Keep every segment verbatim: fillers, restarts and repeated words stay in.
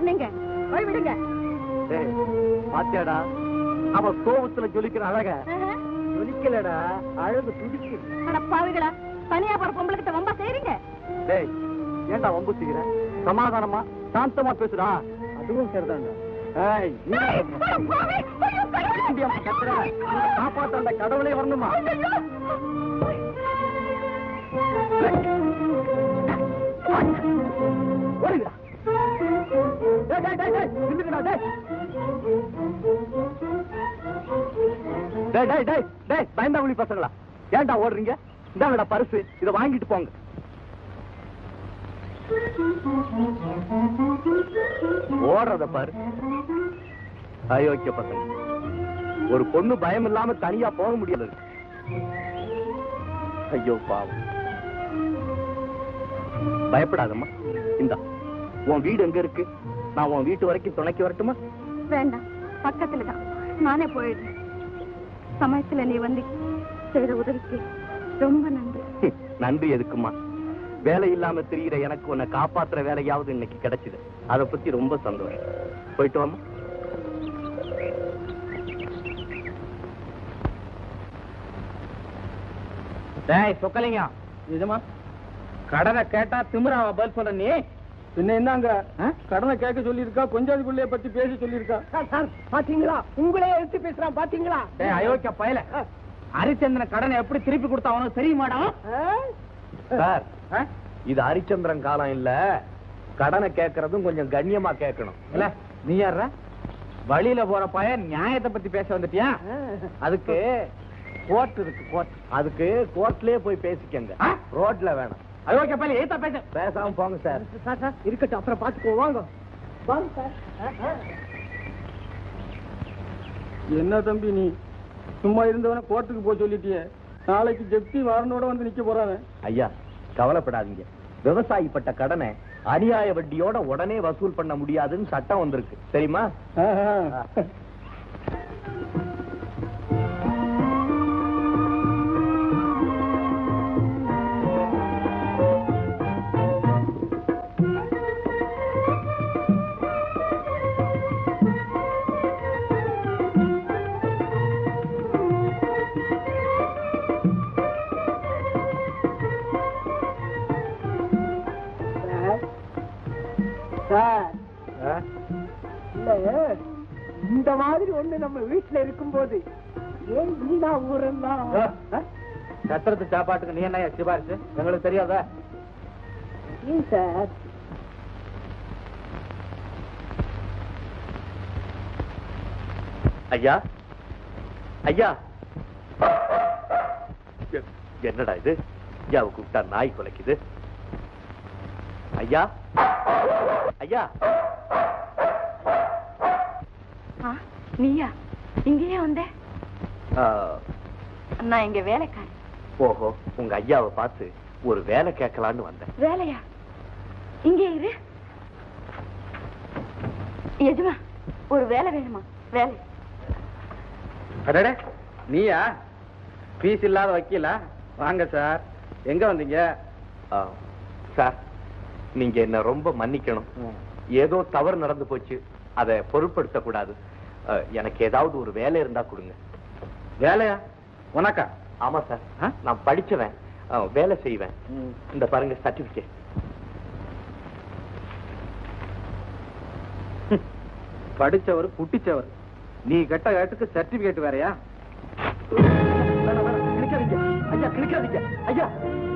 சொன்னீங்க? போய் விடுங்க. பாத்தியாடா, அவ கோபத்துல ஜொலிக்கிற அழக ஜொலிக்கலடா, அழகு துடிக்கு. பாவிகளா, தனியா போற பொம்பளை கிட்ட வம்பா செய்றீங்க? டேய், ஏண்டா வம்பு செய்யற? சமாதானமா சாந்தமா பேசுடா. அதுவும் சரிதான்டா. காப்பாத்த அந்த கடவுளே வரணுமா? பயந்தாங்குழி பசங்களா, ஏன்டா ஓடுறீங்க? இந்தாங்கடா பரிசு, இதை வாங்கிட்டு போங்க. ஓடுறத பாரு, அயோக்கிய பசங்க. ஒரு பொண்ணு பயம் இல்லாம தனியா போக முடியாது. ஐயோ பாவம். பயப்படாதம்மா, இந்தா உன் வீடு எங்க இருக்கு? நான் உன் வீட்டு வரைக்கும் துணைக்கு வரட்டுமா? வேண்டாம், பக்கத்துலதான், நானே போயிடுறேன். சமயத்துல நீ வந்து செய்த உதவிக்கு ரொம்ப நன்றி. நன்றி எதுக்குமா? வேலை இல்லாம தெரியுற எனக்கு உன்னை காப்பாத்துற வேலையாவது இன்னைக்கு கிடைச்சது. அதை பத்தி ரொம்ப சந்தோஷம். போயிட்டு வாமா. டேய் சொக்கலிங்க, இதுமா கடனை கேட்டா திமிராவ பதில் சொல்ற நீ? பின்ன என்னங்க, கடனை கேட்க சொல்லியிருக்கா, கொஞ்சம் பிள்ளைய பத்தி பேச சொல்லியிருக்கா. பாத்தீங்களா, உங்களே எடுத்து பேசுறான் பாத்தீங்களா? டேய் அயோக்கிய பயல, ஹரிச்சந்திரன் கடனை எப்படி திருப்பி கொடுத்தா அவனுக்கு தெரியுமாடா? சார், இது ஹரிச்சந்திரன் காலம் இல்ல. கடனை கேட்கறதும் கொஞ்சம் கண்ணியமா கேட்கணும். இல்ல நீ யார வழியில போற பையன் நியாயத்தை பத்தி பேச வந்துட்டியா? அதுக்கு கோர்ட் இருக்கு, கோர்ட். அதுக்கு கோர்ட்லயே போய் பேசிக்கங்க, ரோட்ல வேணாம். அயோக்கிய பயல, ஏத்தா பேச பேசாம போங்க சார். இருக்கட்டும், அப்புறம் பாத்துக்கோ. வாங்க வாங்க சார். என்ன தம்பி நீ சும்மா இருந்தவன கோர்ட்டுக்கு போய் சொல்லிட்டியே, நாளைக்கு ஜப்தி வாரனோட வந்து நிக்க போறாங்க. ஐயா கவலைப்படாதீங்க, விவசாயி பட்ட கடனை அநியாய வட்டியோட உடனே வசூல் பண்ண முடியாதுன்னு சட்டம் வந்திருக்கு, தெரியுமா? இந்த மாதிரி ஒண்ணு நம்ம வீட்டுல இருக்கும் போது ஏன் வீணா ஊரெல்லாம் சத்திரத்து சாப்பாட்டுக்கு நீ என்ன சிபாரிசு? எங்களுக்கு தெரியாதா? சார் ஐயா, ஐயா, என்னடா இது? ஐயாவை கூப்பிட்டா நாய் குலைக்குது. ஐயா, ஐயா. நீயா இங்கேயே வந்த? நான் இங்க வேலைக்காரி. ஓஹோ, உங்க ஐயாவை பார்த்து ஒரு வேலை கேட்கலான்னு வந்தேன். வேலையா? இங்கே இரு. எஜமா, ஒரு வேலை வேணுமா? வேலை. அடடே, நீயா? பீஸ் இல்லாத வக்கீலா? வாங்க சார். எங்க வந்தீங்க? சார், நீங்க என்ன ரொம்ப மன்னிக்கணும். ஏதோ தவறு நடந்து போச்சு, அதை பொருட்படுத்த கூடாது. எனக்கு ஏதாவது ஒரு வேலை இருந்தா கொடுங்க. வேலையா? உனக்கா? ஆமா சார், நான் படிச்சவன், வேலை செய்வேன். இந்த பாருங்க சர்டிபிகேட். படிச்சவர் குட்டிச்சவர், நீ கெட்ட கேட்டுக்கு சர்டிபிகேட் வேறையா? கிளிக்காதீங்க ஐயா, கிளிக்காதீங்க ஐயா.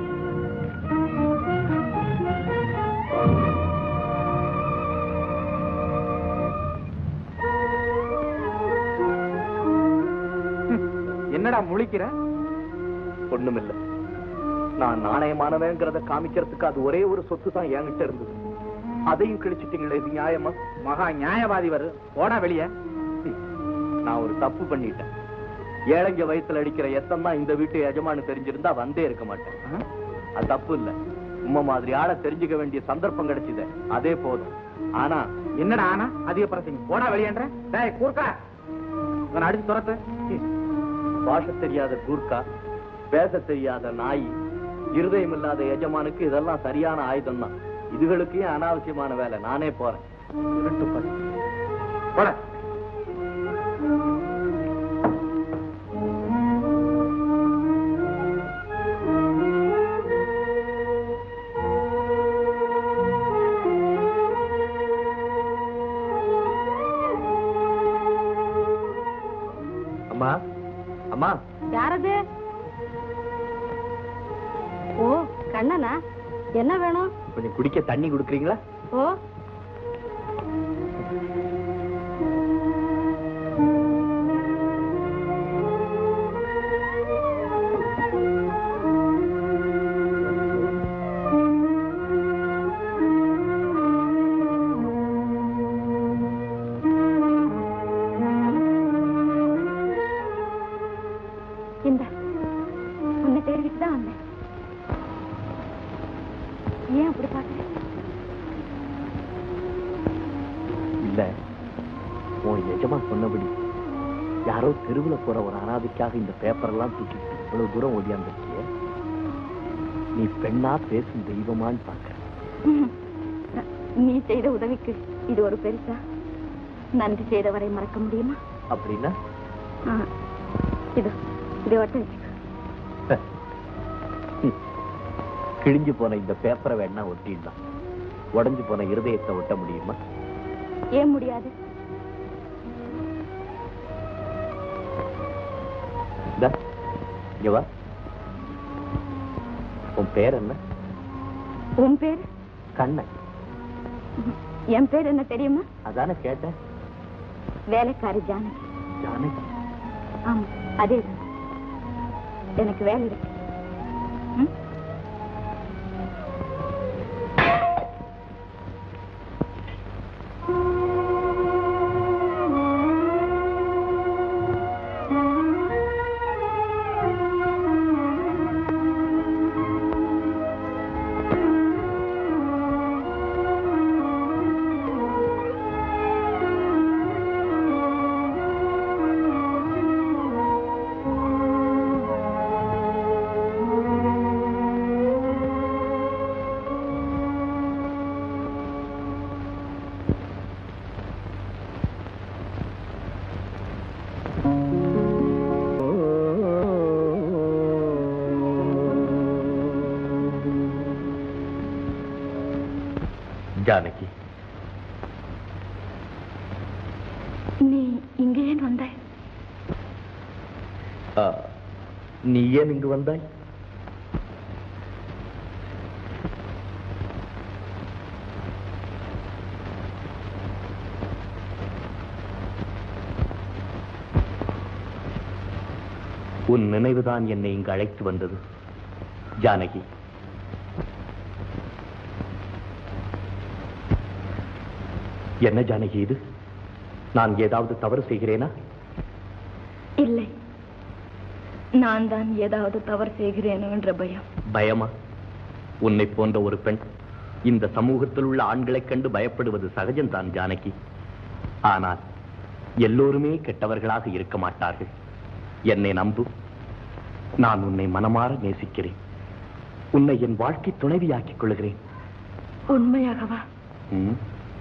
என்னடா முழிக்கிற? ஒண்ணுமில்ல, நான் நாணயமானவங்கிறத காமிக்கிறதுக்கு அது ஒரே ஒரு சொத்து தான் என்கிட்ட இருந்தது. அதையும் கிழிச்சிட்டீங்களே, இது நியாயமா? மகா நியாயவாதி வரு, போடா வெளிய. நான் ஒரு தப்பு பண்ணிட்டேன். ஏழைங்க வயிற்றுல அடிக்கிற எத்தம் தான் இந்த வீட்டு எஜமானு தெரிஞ்சிருந்தா வந்தே இருக்க மாட்டேன். அது தப்பு இல்ல, உண்மை மாதிரி ஆள தெரிஞ்சுக்க வேண்டிய சந்தர்ப்பம் கிடைச்சது, அதே போதும். ஆனா என்னடா ஆனா அதிக பிரசங்க, போடா வெளியன்ற. டேய் கூர்க்கா, நான் அடிச்சு துரத்து. பாஷ தெரியாத கூர்க்கா, பேச தெரியாத நாய், இருதயம் இல்லாத எஜமானுக்கு இதெல்லாம் சரியான ஆயுதம் தான். இதுகளுக்கு அனாவசியமான வேலை, நானே போறேன். போட. அம்மா அம்மா யாரது? ஓ கண்ணனா, என்ன வேணும்? கொஞ்சம் குடிக்க தண்ணி குடுக்குறீங்களா? ஓ இந்த உன்னை தேடிக்கிட்டு தான் வந்தேன். ஏன் அப்படி பாக்குற? இல்ல, உன் எஜமா சொன்னபடி யாரோ தெருவுல போற ஒரு அனாதைக்காக இந்த பேப்பர் எல்லாம் தூக்கிட்டு இவ்வளவு தூரம் ஓடியாந்துருக்கிய. நீ பெண்ணா பேசும் தெய்வமான்னு பாக்க. நீ செய்த உதவிக்கு இது ஒரு பெருசா? நன்றி செய்தவரை மறக்க முடியுமா? அப்படின்னா இது இதை ஒட்ட வச்சுக்க. கிழிஞ்சு போன இந்த பேப்பரை வேணா ஒட்டிடலாம், உடஞ்சு போன இருதயத்தை ஒட்ட முடியுமா? ஏன் முடியாது? உன் பேர் என்ன? உன் பேர்? கண்ணன். என் பேர் என்ன தெரியுமா? அதானே கேட்டேன். வேலைக்காரி ஜானகி. ஜானகி? ஆமா, அதே எனக்கு வேலை இருக்கு. ஜானகி, நீ இங்க ஏன் வந்தாய்? நீ ஏன் இங்கு வந்தாய்? உன் நினைவுதான் என்னை இங்கு அழைத்து வந்தது ஜானகி. என்ன ஜானகி இது? நான் ஏதாவது தவறு செய்கிறேனா? இல்லை, நான் தான் ஏதாவது தவறு செய்கிறேனோ என்ற பயம். பயமா? உன்னை போன்ற ஒரு பெண் இந்த சமூகத்தில் உள்ள ஆண்களைக் கண்டு பயப்படுவது சகஜம்தான் ஜானகி. ஆனால் எல்லோருமே கெட்டவர்களாக இருக்க மாட்டார்கள். என்னை நம்பு, நான் உன்னை மனமாற நேசிக்கிறேன். உன்னை என் வாழ்க்கை துணைவியாக்கிக் கொள்கிறேன். உண்மையாகவா? ம்.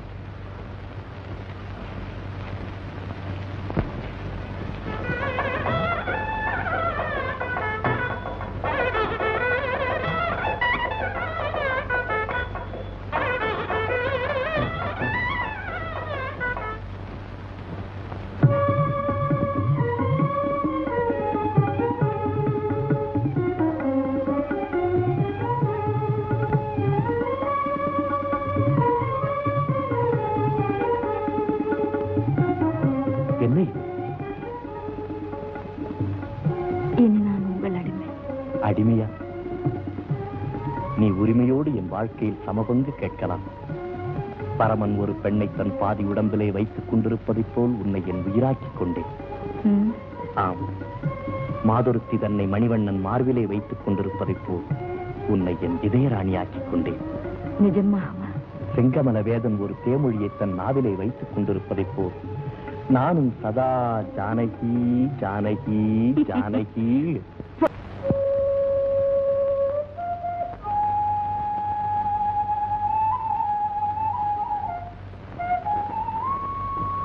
அடிமையா? நீ உரிமையோடு என் வாழ்க்கையில் சமபங்கு கேட்கலாம். பரமன் ஒரு பெண்ணை தன் பாதி உடம்பிலே வைத்துக் கொண்டிருப்பதைப் போல் உன்னை என் உயிராக்கிக் கொண்டேன். ஆம், மாதொருத்தி தன்னை மணிவண்ணன் மார்பிலே வைத்துக் கொண்டிருப்பதைப் போல் உன்னை என் இதயராணியாக்கிக் கொண்டேன். நிஜமாவா? செங்கமல வேதன் ஒரு தேமொழியை தன் நாவிலே வைத்துக் கொண்டிருப்பதைப் போல் நானும் சதா ஜானகி ஜானகி ஜானகி.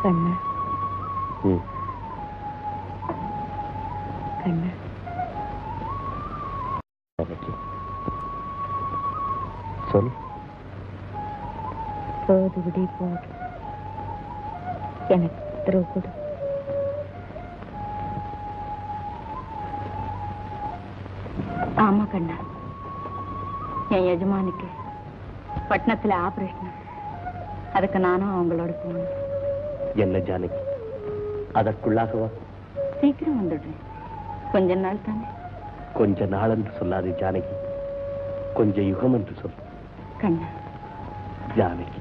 கண்ணு கண்ணு சொல். போது விடி போது, எனக்கு உத்தரவு கொடு. ஆமா கண்ணா, என் எஜமானுக்கு பட்டணத்துல ஆபரேஷன். அதுக்கு நானும் அவங்களோட போகணும். என்ன ஜானகி, அதற்குள்ளாகவா? சீக்கிரம் வந்துடுறேன். கொஞ்ச நாள் தானே. கொஞ்ச நாள் என்று சொல்லாது ஜானகி, கொஞ்ச யுகம் என்று சொல். கண்ணா. ஜானகி,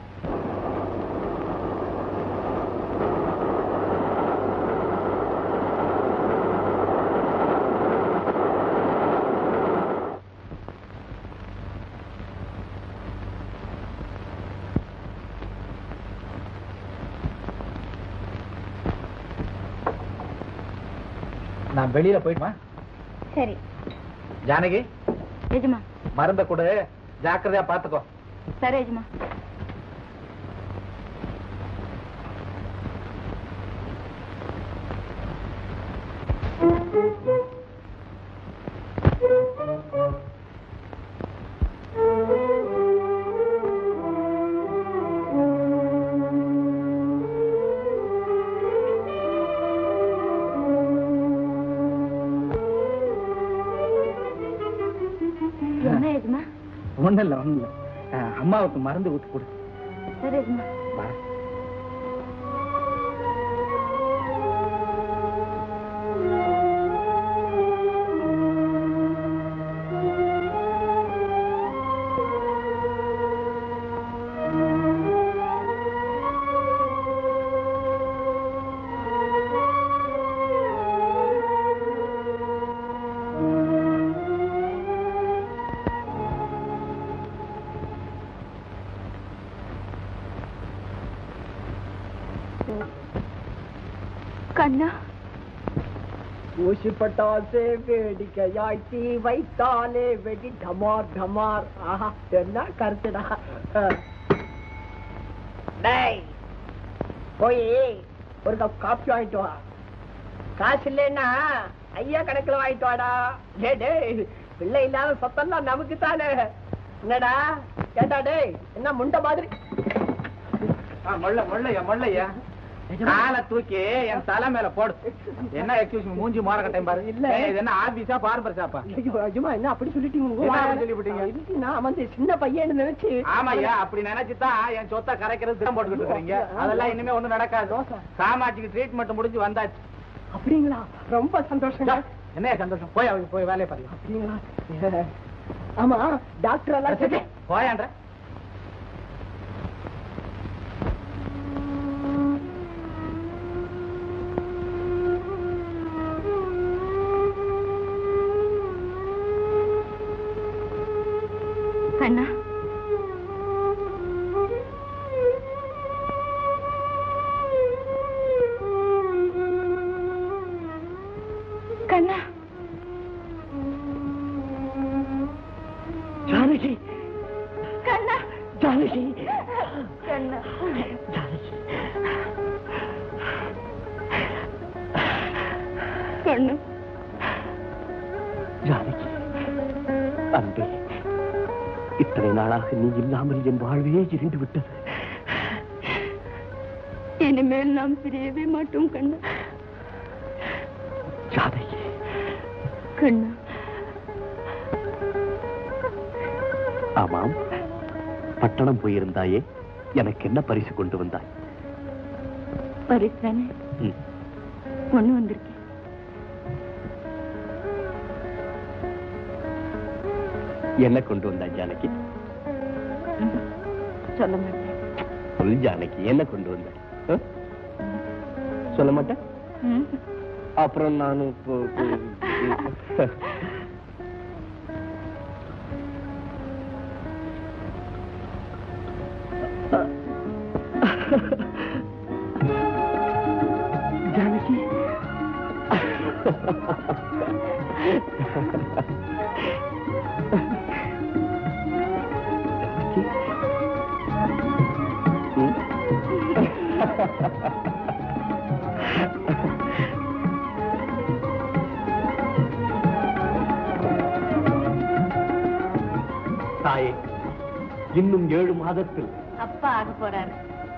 நான் வெளியில போயிடுமா? சரி. ஜானகி, எஜமா மருந்த கூட ஜாக்கிரதையா பாத்துக்கோ. சரி எஜமா. ஒண்ணு இல்ல ஒண்ணு இல்ல, அம்மாவுக்கு மருந்து ஊத்து கொடு. சரி எஜமா. கண்ணா, ஊசி பட்டாசே வேடிக்கையாய்த்தி வைத்தாலே வெடி டமார் டமார். ஆஹா, என்ன கருத்துடா. டேய், போய் ஒரு கப் காப்பி வாங்கிட்டு வா. காசு இல்லைன்னா ஐயா கணக்குல வாங்கிட்டு வாடா. டே டேய், பிள்ளை இல்லாத சொத்தெல்லாம் நமக்கு தானே. என்னடா கேட்டா? டேய், என்ன முண்ட மாதிரி? மொள்ள மொள்ளையா மொள்ளையா காலை தூக்கி என் தலை மேல போடு. என்ன எக்ஸ்கியூஸ் மீ, மூஞ்சி மாற கட்டையும் பாரு. இல்ல இது என்ன ஆபீஸா பார்பர் ஷாப்பா? என்ன அப்படி சொல்லிட்டீங்க? நான் வந்து சின்ன பையன் நினைச்சு. ஆமாய்யா, அப்படி நினைச்சுதான் என் சொத்தை கரைக்கிறது தினம் போட்டுக்கிட்டு இருக்கீங்க. அதெல்லாம் இனிமே ஒண்ணும் நடக்காது. காமாட்சிக்கு ட்ரீட்மெண்ட் முடிஞ்சு வந்தாச்சு. அப்படிங்களா? ரொம்ப சந்தோஷம். என்ன சந்தோஷம்? போய் அவங்க போய் வேலையை பாருங்க. அப்படிங்களா? ஆமா, டாக்டர் எல்லாம் போயான்ற கண்ணா. கண்ணா. ஜானகி, கண்ணா. ஜானகி, கண்ணா. ஜானகி, கண்ணா. ஜானகி, அன்பே, இத்தனை நாளாக நீ இல்லாமல் என் வாழ்வே இருந்து விட்டது. இனிமேல் நாம் பிரியவே மாட்டோம் கண்ணா. ஜானகி, கண்ணா. ஆமாம், பட்டணம் போயிருந்தாயே, எனக்கு என்ன பரிசு கொண்டு வந்தாய்? பரிசு தானே ஒண்ணு வந்திருக்கேன். என்ன கொண்டு வந்தாய் ஜானகி? சொல்ல மாட்டேன். சொல் ஜானகி, என்ன கொண்டு வந்தாய்? சொல்ல மாட்டேன். அப்புறம் நானும் ஜானகி, தாயே, இன்னும் ஏழு மாதத்தில் அப்பா ஆக போறாரு.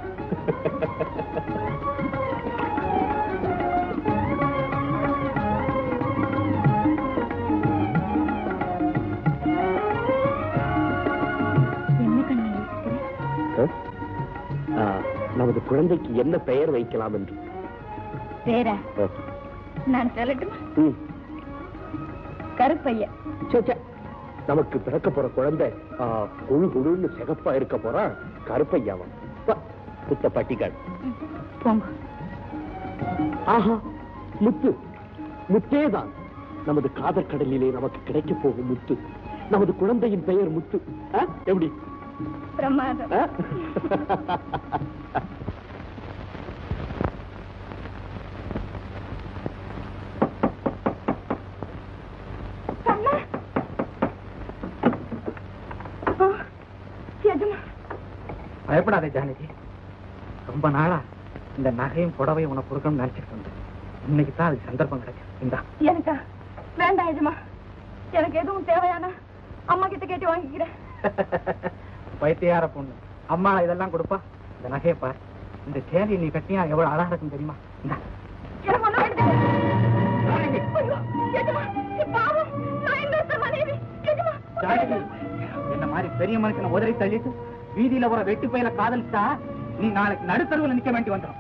நமது குழந்தைக்கு என்ன பெயர் வைக்கலாம் என்று பேரா நான் சொல்லட்டுமா? கருப்பையா. நமக்கு பிறக்க போற குழந்தை குழு குழுன்னு சிகப்பா இருக்க போறான். கருப்பையாவன் புத்த பட்டிக்காடு. போங்க. ஆஹா, முத்து முத்தேதான். நமது காதல் கடலிலே நமக்கு கிடைக்க போகும் முத்து. நமது குழந்தையின் பெயர் முத்து. எப்படி? பிரமாதம். பயப்படாதே ஜானகி. ரொம்ப நாளா இந்த நகையும் புடவையும் உனக்கு கொடுக்கணும்னு நினைச்சிட்டு இருந்தேன். இன்னைக்கு தான் அதுக்கு சந்தர்ப்பம் கிடைக்கும். இந்தா. எனக்கா? வேண்டாம் எஜமா, எனக்கு எதுவும் தேவையான அம்மா கிட்ட கேட்டு வாங்கிக்கிறேன். பைத்தியார பொண்ணு அம்மா இதெல்லாம் கொடுப்பா. இந்த நகையை பாரு. இந்த சேலையை நீ கட்டியா எவ்வளவு அழகா இருக்கும் தெரியுமா? இந்தா. எனக்கு ஒண்ணு வேண்டாம். ஐயோ, எஜமா, பாவம், நான் இன்னொருத்த மனைவி. எஜமா, ஜானகி, என்ன மாதிரி பெரிய மனுஷனை உதறி தள்ளிட்டு வீதியில ஒரு வெட்டி பயில காதலிச்சா நீ நாளைக்கு நடுத்தருவில் நிக்க வேண்டி வந்துடும்.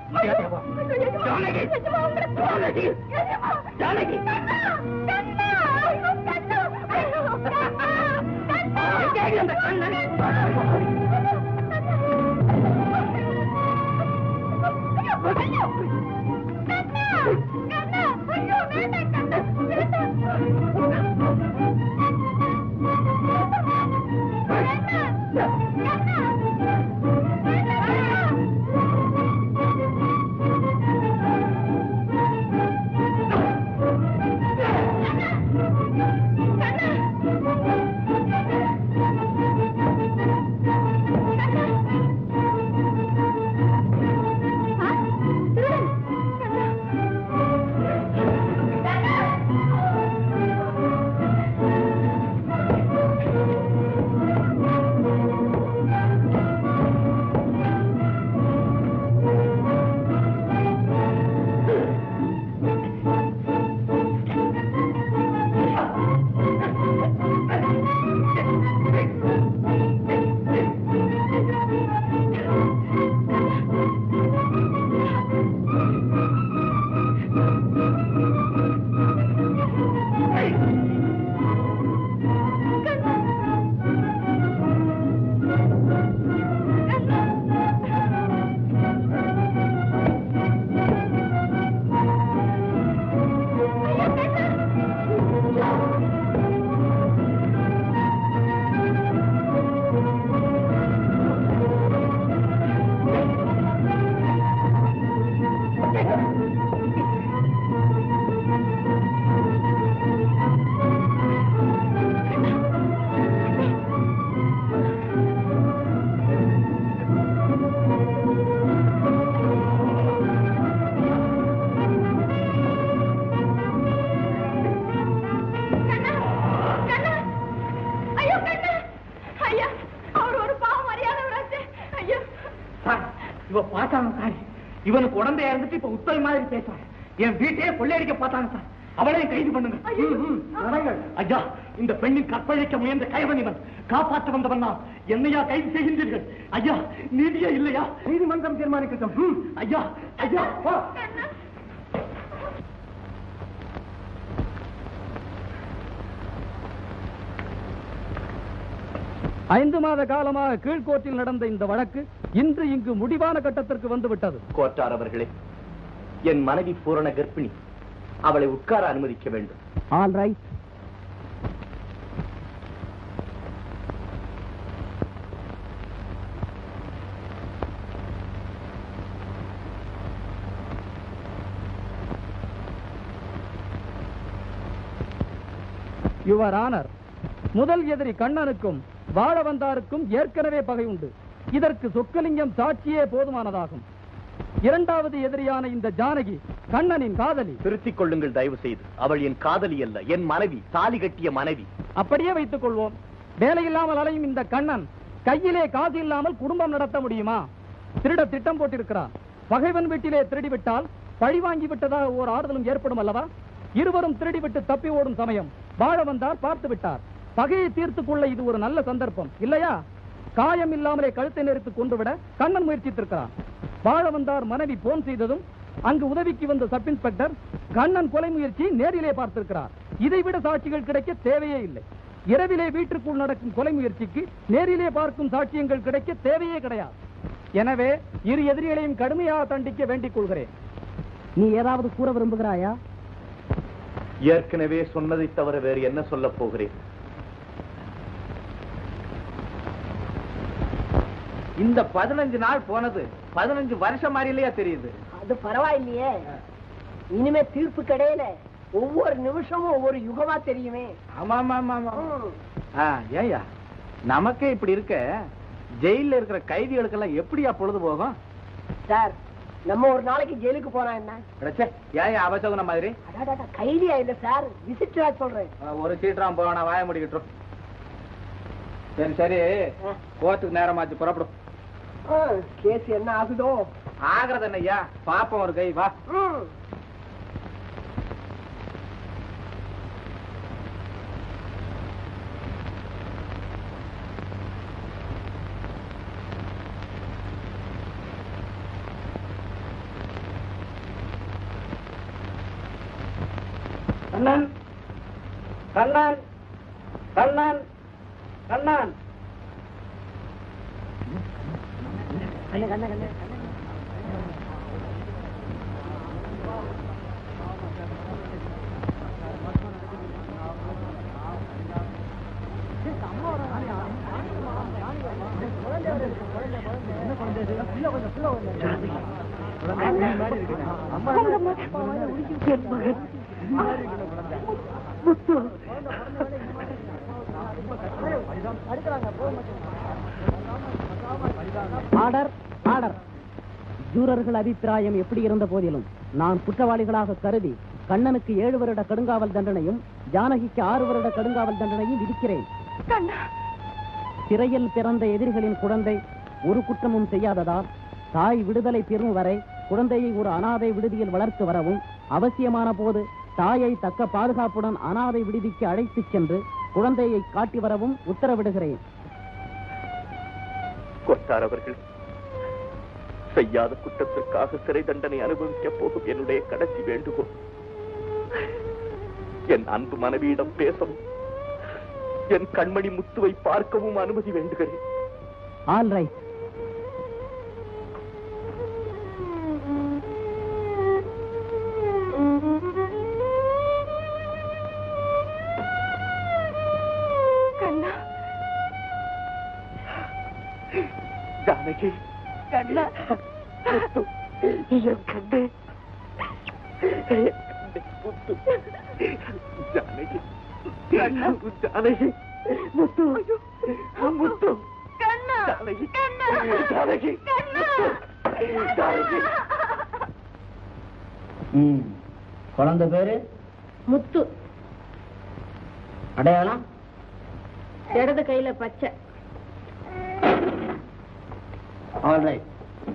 இவனுக்கு உடந்தையா இருந்துட்டு இப்ப உத்தவி மாதிரி பேசுறான். என் வீட்டையே கொள்ளையடிக்க பார்த்தாங்க சார். அவளையும் கைது பண்ணுங்க. ஐயா, இந்த பெண்ணின் கற்பழிக்க முயன்ற கைவன் இவன். காப்பாற்ற வந்தவன் நான். என்னையா கைது செய்கின்றீர்கள்? ஐயா, நீதியே இல்லையா? நீதிமன்றம் தீர்மானிக்கட்டும். ஐயா, ஐயா. ஐந்து மாத காலமாக கீழ்கோர்ட்டில் நடந்த இந்த வழக்கு இன்று இங்கு முடிவான கட்டத்திற்கு வந்துவிட்டது. கோர்ட்டார் அவர்களே, என் மனைவி பூரண கர்ப்பிணி. அவளை உட்கார அனுமதிக்க வேண்டும். All right. யுவர் ஆனர், முதல் எதிரி கண்ணனுக்கும் வாழவந்தாருக்கும் ஏற்கனவே பகை உண்டு. இதற்கு சொக்கலிங்கம் சாட்சியே போதுமானதாகும். இரண்டாவது எதிரியான இந்த ஜானகி கண்ணனின் காதலி. திருத்திக் கொள்ளுங்கள் தயவு செய்து. அவள் என் காதலி அல்ல, என் மனைவி, தாலி கட்டிய மனைவி. அப்படியே வைத்துக் கொள்வோம். வேலையில்லாமல் அலையும் இந்த கண்ணன் கையிலே காசு இல்லாமல் குடும்பம் நடத்த முடியுமா? திருட திட்டம் போட்டிருக்கிறான். பகைவன் வீட்டிலே திருடிவிட்டால் பழி வாங்கி விட்டதாக ஒரு ஆறுதலும் ஏற்படும் அல்லவா? இருவரும் திருடிவிட்டு தப்பி ஓடும் சமயம் வாழ வந்தார், பார்த்து விட்டார். பகையை தீர்த்துக் கொள்ள இது ஒரு நல்ல சந்தர்ப்பம் இல்லையா? காயம் இல்லாமலே கழுத்தை நெரித்து கொண்டுவிட கண்ணன் முயற்சித்திருக்கிறான். வாழ வந்தார் மனைவி போன் செய்ததும் அங்கு உதவிக்கு வந்த சப் இன்ஸ்பெக்டர் கண்ணன் கொலை முயற்சி நேரிலே பார்த்திருக்கிறார். இதைவிட சாட்சிகள் கிடைக்க தேவையே இல்லை. இரவிலே வீட்டிற்குள் நடக்கும் கொலை முயற்சிக்கு நேரிலே பார்க்கும் சாட்சியங்கள் கிடைக்க தேவையே கிடையாது. எனவே இரு எதிரிகளையும் கடுமையாக தண்டிக்க வேண்டிக் கொள்கிறேன். நீ ஏதாவது கூற விரும்புகிறாயா? ஏற்கனவே சொன்னதை தவிர வேறு என்ன சொல்ல போகிறேன்? இந்த பதினஞ்சு நாள் போனது பதினஞ்சு வருஷம் மாதிரி இல்லையா தெரியுது? அது பரவாயில்லையே. இனிமே தீர்ப்பு கிடையில ஒவ்வொரு நிமிஷமும் ஒவ்வொரு யுகமா தெரியுமே. ஆமா ஆமா ஆமா. ஏயா நமக்கே இப்படி இருக்க, ஜெயில இருக்கிற கைதிகளுக்கெல்லாம் எப்படியா பொழுது போகும்? சார், நம்ம ஒரு நாளைக்கு ஜெயிலுக்கு போனா என்ன? ஏன் அவசகுன மாதிரி? கைதியா இல்ல சார், விசிட்டரா சொல்றேன். ஒரு சீட்டாம் போனா வாய முடிக்கிட்டோம். சரி சரி, கோர்ட்டுக்கு நேரமாச்சு, புறப்படும். கேஸ் என்ன ஆகுதோ? ஆகிறது என்னய்யா, பாப்போம் ஒரு கை. வா. கண்ணன், கண்ணன், கண்ணன், கண்ணன். Order, order. ஜூரர்கள் அபிப்பிராயம் எப்படி இருந்த போதிலும் நான் குற்றவாளிகளாக கருதி கண்ணனுக்கு ஏழு வருட கடுங்காவல் தண்டனையும் ஜானகிக்கு ஆறு வருட கடுங்காவல் தண்டனையும் விதிக்கிறேன். சிறையில் பிறந்த எதிரிகளின் குழந்தை ஒரு குற்றமும் செய்யாததால் தாய் விடுதலை பெறும் வரை குழந்தையை ஒரு அனாதை விடுதியில் வளர்த்து வரவும், அவசியமான போது தாயை தக்க பாதுகாப்புடன் அனாதை விடுதிக்கு அழைத்துச் சென்று குழந்தையை காட்டி வரவும் உத்தரவிடுகிறேன். கொட்டார் அவர்கள், செய்யாத குற்றத்திற்காக சிறை தண்டனை அனுபவிக்க போகும் என்னுடைய கடைசி வேண்டுகோள், என் அன்பு மனைவியிடம் பேசவும் என் கண்மணி முத்துவை பார்க்கவும் அனுமதி வேண்டுகிறேன். All right. ஜானகி, கண்ணா, முத்து, என் கண்ணே, முத்து, ஜானகி, ஜானகி, முத்து, முத்து, ஜானகி, ஜானகி, ஜானகி. குழந்தை பேரு முத்து. அடையாளம் இடது கையில பச்சை. All right.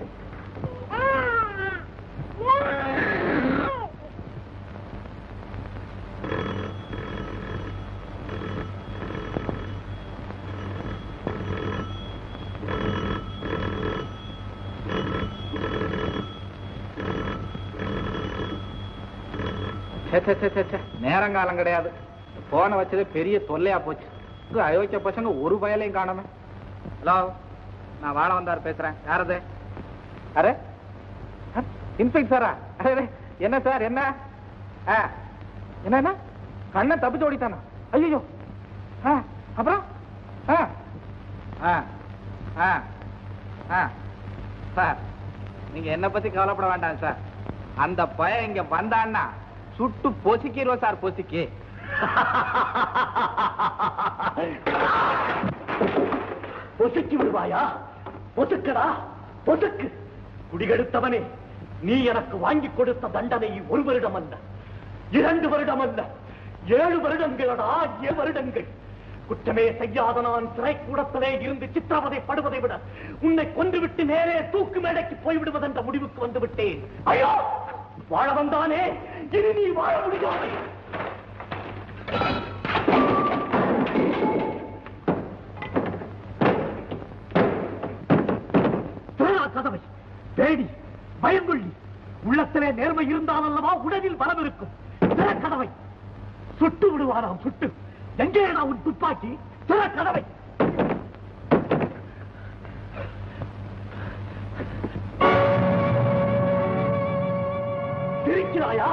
நேரங்காலம் கிடையாது. போன வச்சது பெரிய தொல்லையா போச்சு. அயோக்கிய பசங்க ஒரு பயலையும் காணாம. ஹலோ, நான் வாழ வந்தார் பேசுறேன். யாரது? அரே இன்ஸ்பெக்டரா? அரே என்ன சார், என்ன என்ன கண்ணன் தப்பிச்சு ஓடித்தானா? ஐயோ, அப்புறம் சார், நீங்க என்ன பத்தி கவலைப்பட வேண்டாம் சார். அந்த பையன் இங்க வந்தான்னா சுட்டு பொசிக்கிறோம் சார், பொசிக்கி. பொசுக்கி விடுவாயா? பொசுக்கடா, பொசுக்கு. குடிகெடுத்தவனே, நீ எனக்கு வாங்கி கொடுத்த தண்டனை ஒரு வருடம் அல்ல, இரண்டு வருடம் அல்ல, ஏழு வருடங்களடா, ஏழு வருடங்கள். குற்றமே செய்யாத நான் சிறைக்கூடத்திலே இருந்து சித்திரவதைப்படுவதை விட உன்னை கொன்றுவிட்டு நேரே தூக்கு மேடைக்கு போய்விடுவதென்ற முடிவுக்கு வந்து விட்டேன். ஐயோ, வாழ வந்தானே, இனி நீ வாழ முடியாது. கதவை தேடி பயங்கொள்ளி, உள்ளத்திலே நேர்மை இருந்தால் அல்லவா உடலில் பலம் இருக்கும். கதவை சுட்டு விடுவாராம், சுட்டு. எங்கே உன் துப்பாக்கி? திற கதவை. இருக்கிறாயா?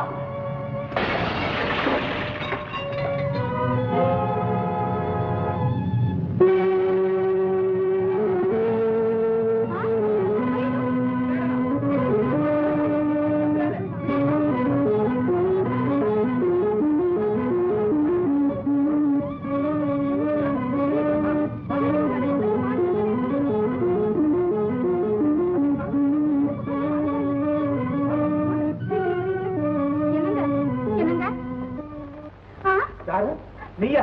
நீயா?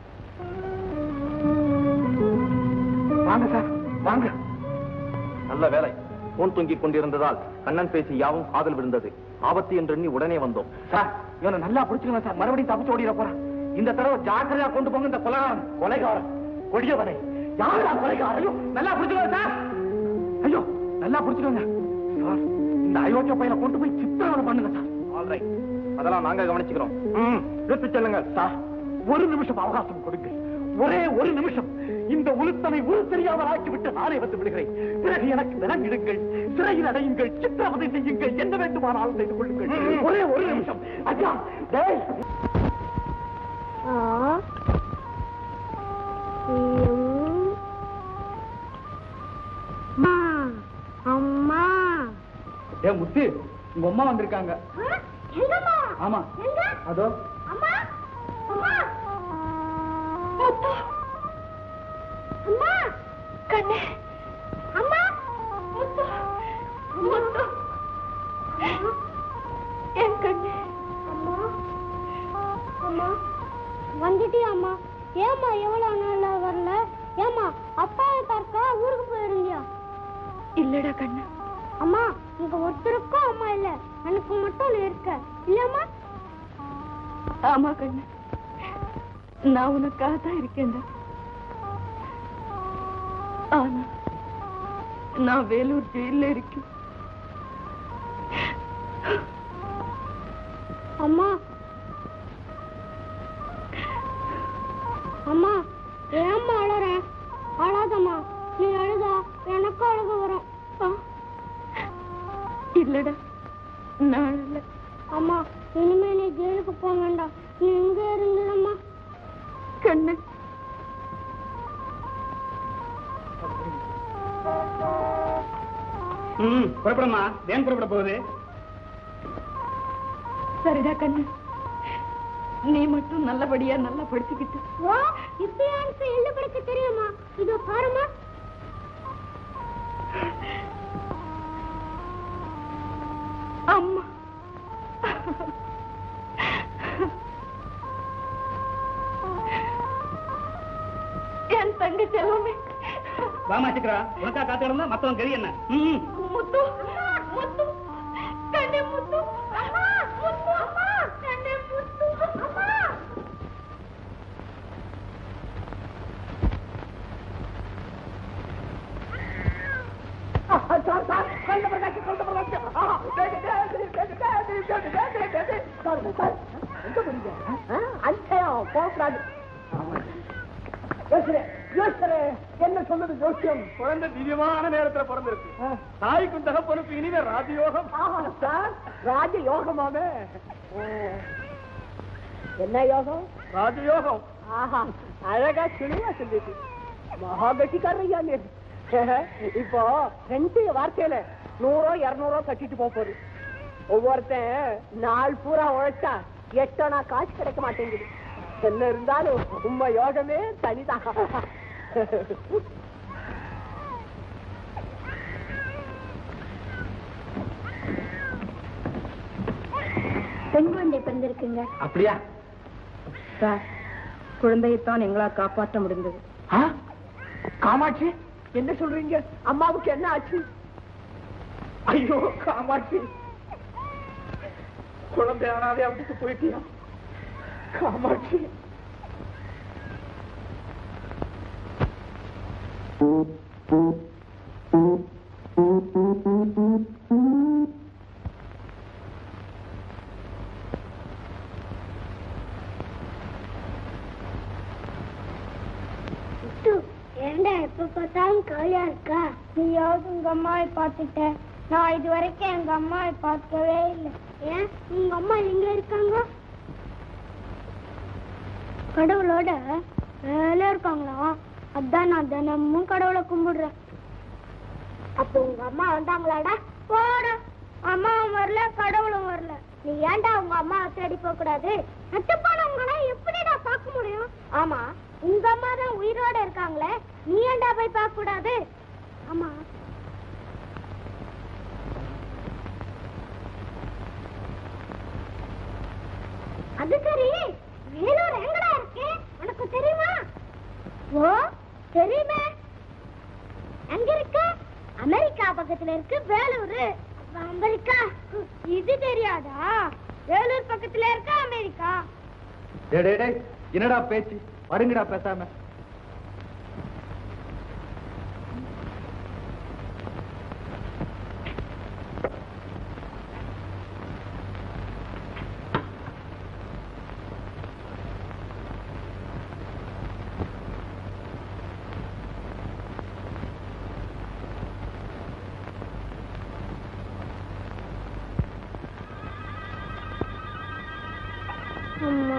வாங்க சார், வாங்க. நல்ல வேலை, போன் தூங்கிக் கொண்டிருந்ததால் கண்ணன் பேசி யாவும் காதல் விழுந்தது. ஆபத்து என்று எண்ணி உடனே வந்தோம். சார், இவனை நல்லா பிடிச்சுக்கணும் சார், மறுபடியும் தப்பிச்சு ஓடிட போறான். இந்த தடவை ஜாக்கிரதையா கொண்டு போங்க. இந்த கொலைகாரன், கொலைகாரன், கொடியவனை யாரா கொலைகாரன்? ஐயோ, நல்லா பிடிச்சுக்கணும் சார். ஐயோ, நல்லா பிடிச்சுக்கோங்க சார். இந்த அயோக்கிய பையனை கொண்டு போய் சித்திரவதை பண்ணுங்க சார். ஆல்ரைட், அதெல்லாம் நாங்க கவனிச்சுக்கிறோம். எடுத்து செல்லுங்க சார். ஒரு நிமிஷம் அவகாசம் கொடுங்க, ஒரே ஒரு நிமிஷம். இந்த உளுத்தனை உரு தெரியாமல் ஆக்கிவிட்டு நானே வந்து விடுகிறேன். பிறகு எனக்கு விலங்கிடுங்கள், சிறையில் அடையுங்கள், சித்திரவதை செய்யுங்கள், என்ன வேண்டுமானாலும் செய்து கொள்ளுங்கள். ஒரே ஒரு நிமிஷம். ஐயா, டேய். அம்மா, ஏ முத்து, உங்க அம்மா வந்திருக்காங்க. ஆமா, அதோ. அம்மா, அம்மா, முத்து, அம்மா, கண்ணே, அம்மா, முத்து, முத்து, என் கண்ணே. அம்மா, அம்மா, வந்துட்டியா அம்மா? ஏம்மா எவ்வளவு நாளா வரல? ஏம்மா அப்பாவை பார்க்க ஊருக்கு போயிருந்தியா? இல்லடா கண்ணு. அம்மா, இங்க ஒருத்தருக்கும் அம்மா இல்ல, எனக்கு மட்டும் நீ இருக்க இல்லம்மா? ஆமா கண்ணு, நான் உனக்காக தான் இருக்கேன்டா. ஆனா நான் வேலூர் ஜெயில இருக்கேன். அம்மா, அம்மா, ஏம்மா அழற? அழாதம்மா, நீ அழுதா எனக்கு அழுக வரும். இல்லடா, நான் அழல. அம்மா, இனிமே நீ ஜெயிலுக்கு போக வேண்டாம், நீ இங்க இருந்துடம்மா. கண்ணு, ம், புறப்படுமா? ஏன் புறப்பட போகுது? சரிடா கண்ணு, நீ மட்டும் நல்லபடியா நல்லா படிச்சுக்கிட்டு. இப்ப எனக்கு எழுத படிக்க தெரியுமா? இதோ பாருமா. அம்மா, என் தங்க செல்வமே. வாமா சிக்கரா, உனக்கா காத்து கிடந்தா மத்தவன் கறி என்ன? ம், முத்து, முத்து, கண்ணே முத்து, அம்மா, முத்து, அம்மா, கண்ணே முத்து, அம்மா. சார், சார், கொல்ல பிரகாஷ், கொல்ல பிரகாஷ். எங்க போறீங்க? அஞ்சயம் போகக்கூடாது. என்ன சொல்லுது ஜோசியம்? குழந்தை திவ்யமான நேரத்துல பிறந்திருக்கு. தாய்க்கும் தகப்பனுக்கு இனிமே ராஜயோகம். சார், ராஜ யோகமாவே. என்ன யோகம்? ராஜயோகம். ஆஹா, அழகா சுழிவா சொல்லிட்டு மகாகட்டிக்காரையா நீ. இப்போ ரெண்டு வார்த்தையில நூறோ இருநூறோ கட்டிட்டு போகுது. ஒவ்வொருத்தன் நாள் பூரா உழைச்சா எட்டோனா காசு கிடைக்க மாட்டேங்குது. என்ன இருந்தாலும் உண்மை யோகமே தனிதான். பெண் குழந்தை பிறந்திருக்குங்க. அப்படியா சார், குழந்தையைத்தான் எங்களால் காப்பாற்ற முடிந்தது. காமாட்சி, என்ன சொல்றீங்க? அம்மாவுக்கு என்ன ஆச்சு? ஐயோ காமாட்சி, குழந்தை ஆனாவே அவனுக்கு போயிட்டியா காமாட்சி? ஏண்டா எப்ப பார்த்தாலும் கவலையா இருக்கா? நீயாவது உங்க அம்மாவை பார்த்துட்ட, நான் இது வரைக்கும் எங்க அம்மாவை பார்க்கவே இல்லை. ஏன் உங்க அம்மா எங்க இருக்காங்க? கடவுளோட வேலை இருக்காங்களா? அதான் நான் தினமும் கடவுளை கும்பிடுறேன். அப்ப உங்க அம்மா வந்தாங்களாடா? போட, அம்மாவும் வரல கடவுளும் வரல. நீ ஏன்டா உங்க அம்மாவை தேடி போக கூடாது? நட்டு போனவங்களா எப்படிடா பார்க்க முடியும்? ஆமா, உங்க அம்மா தான் உயிரோட இருக்காங்களே, நீ ஏன்டா போய் பார்க்க கூடாது? ஆமா, அது சரி, வேலூர் எங்கடா இருக்கு உனக்கு தெரியுமா? ஓ தெரியுமே. எங்க இருக்கு? அமெரிக்கா பக்கத்துல இருக்கு வேலூர். அமெரிக்கா இது தெரியாதா? வேலூர் பக்கத்துல இருக்க அமெரிக்கா. என்னடா பேச்சு? வருங்கடா பேசாம. அம்மா,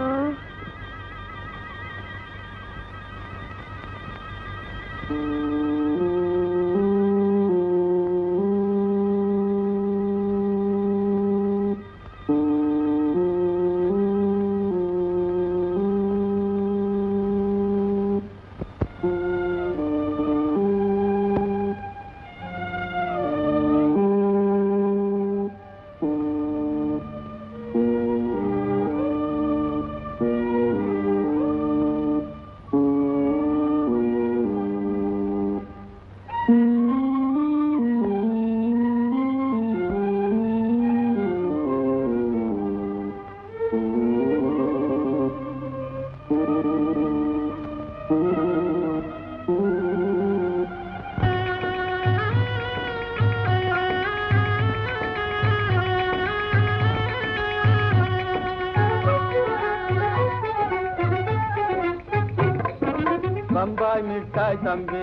பம்பாய் மிட்டாய் தம்பி,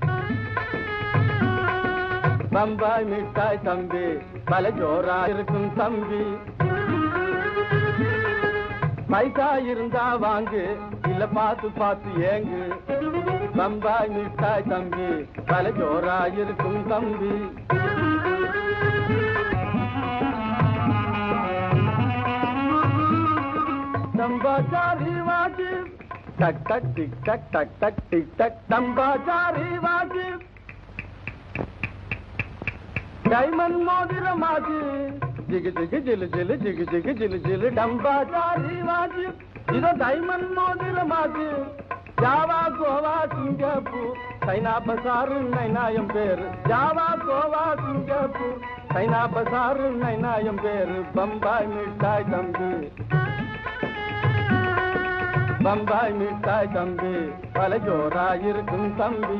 பம்பாய் மிட்டாய் தம்பி, பல ஜோரா இருக்கும் தம்பி. பைசா இருந்தா வாங்கு, இல்ல பார்த்து பார்த்து ஏங்கு. பம்பாய் மிட்டாய் தம்பி, பல ஜோரா இருக்கும் தம்பி. தம்பாச்சாரி வாஜி, टक टक टिक टक टक टक टिक टक तंबाचारी वाजिब डायमंड मोदिर माजी जिग जिग जिल जिल जिग जिग जिल जिल डंबाचारी वाजिब इधर डायमंड मोदिर माजी जावा गोवा सिंगापुर चैना बजार नैनायम पेर जावा गोवा सिंगापुर चैना बजार नैनायम पेर बम्बाई मिठाई तंबी பம்பாய் மிட்டாய் தம்பி, பல ஜோரா இருக்கும் தம்பி.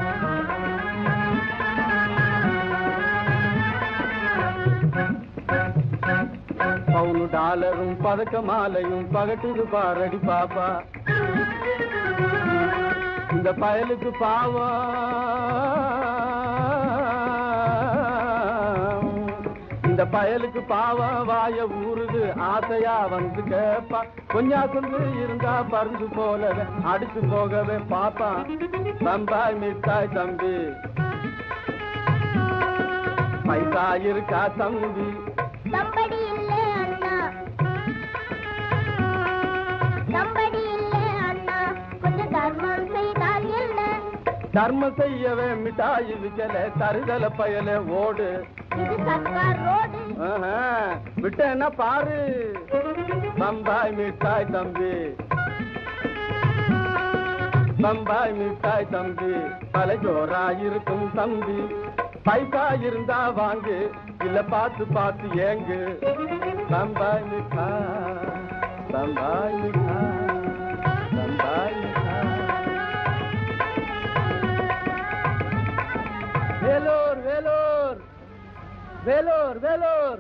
பவுனு டாலரும் பதக்க மாலையும் பகட்டுது பாரடி பாப்பா. இந்த பயலுக்கு பாவம், இந்த பயலுக்கு பாவம் வாய ஊறுது, ஆசையா வந்து கேப்பா. கொஞ்சாசந்து இருந்தா பருந்து போலவே அடிச்சு போகவே பாப்பா. பம்பாய் மிட்டாய் தம்பி, பைசா இருக்கா தம்பி? தம்படி இல்லை அண்ணா, தம்படி இல்லை அண்ணா, கொஞ்சம் தர்மம் செய்தால் என்ன? தர்மம் செய்யவே மிட்டாய் விக்கல, தருதல பயல ஓடு. இது சர்க்கார் ரோடு. விட்டேன்னா பாரு. பம்பாய் மிட்டாய் தம்பி, பம்பாய் மிட்டாய் தம்பி, பல ஜோரா இருக்கும் தம்பி. பைசா இருந்தா வாங்கு, இல்ல பார்த்து பார்த்து ஏங்கு. பம்பாய் மிட்டாய், பம்பாய் மிட்டாய், பம்பாய் மிட்டாய். வேலூர் வேலூர் வேலூர் வேலூர்.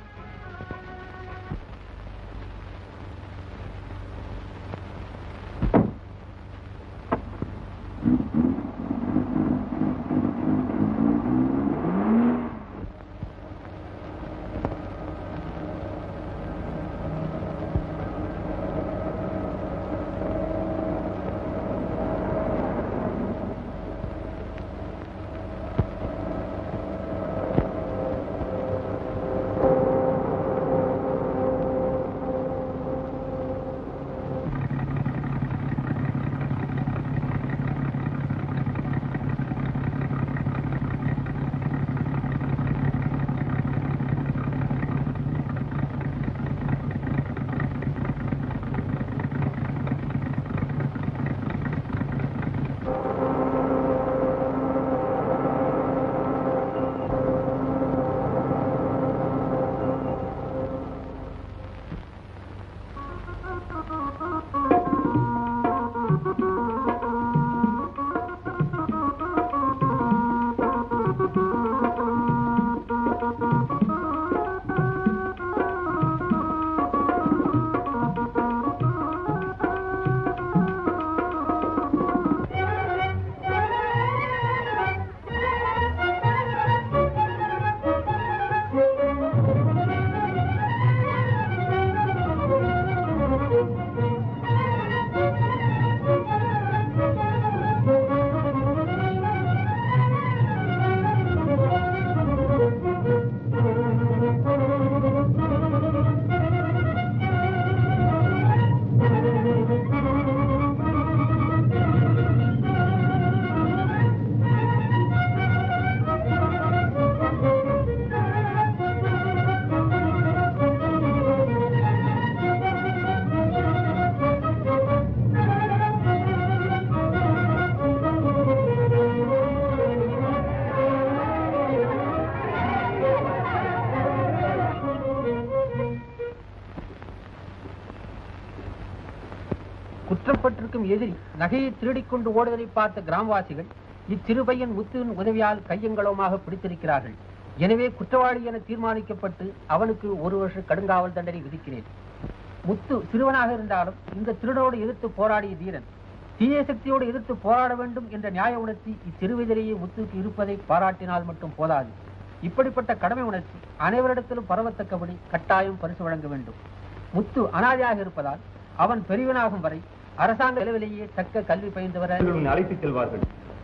குற்றப்பட்டிருக்கும் எதிரி நகையை திருடிக்கொண்டு ஓடுவதை பார்த்த கிராமவாசிகள் இச்சிறுபையன் முத்துவின் உதவியால் கையங்களவுமாக பிடித்திருக்கிறார்கள். எனவே குற்றவாளி என தீர்மானிக்கப்பட்டு அவனுக்கு ஒரு வருஷ கடுங்காவல் தண்டனை விதிக்கிறேன். முத்து சிறுவனாக இருந்தாலும் இந்த திருடனோடு எதிர்த்து போராடிய தீரன். தீய சக்தியோடு எதிர்த்து போராட வேண்டும் என்ற நியாய உணர்ச்சி இச்சிறுவதிலேயே முத்துக்கு இருப்பதை பாராட்டினால் மட்டும் போதாது. இப்படிப்பட்ட கடமை உணர்ச்சி அனைவரிடத்திலும் பரவத்தக்கபடி கட்டாயம் பரிசு வழங்க வேண்டும். முத்து அனாதையாக இருப்பதால் அவன் பெரியவனாகும் வரை அரசாங்க நிலவிலேயே தக்க கல்வி பயின்று வர அழைத்து செல்வார்கள்.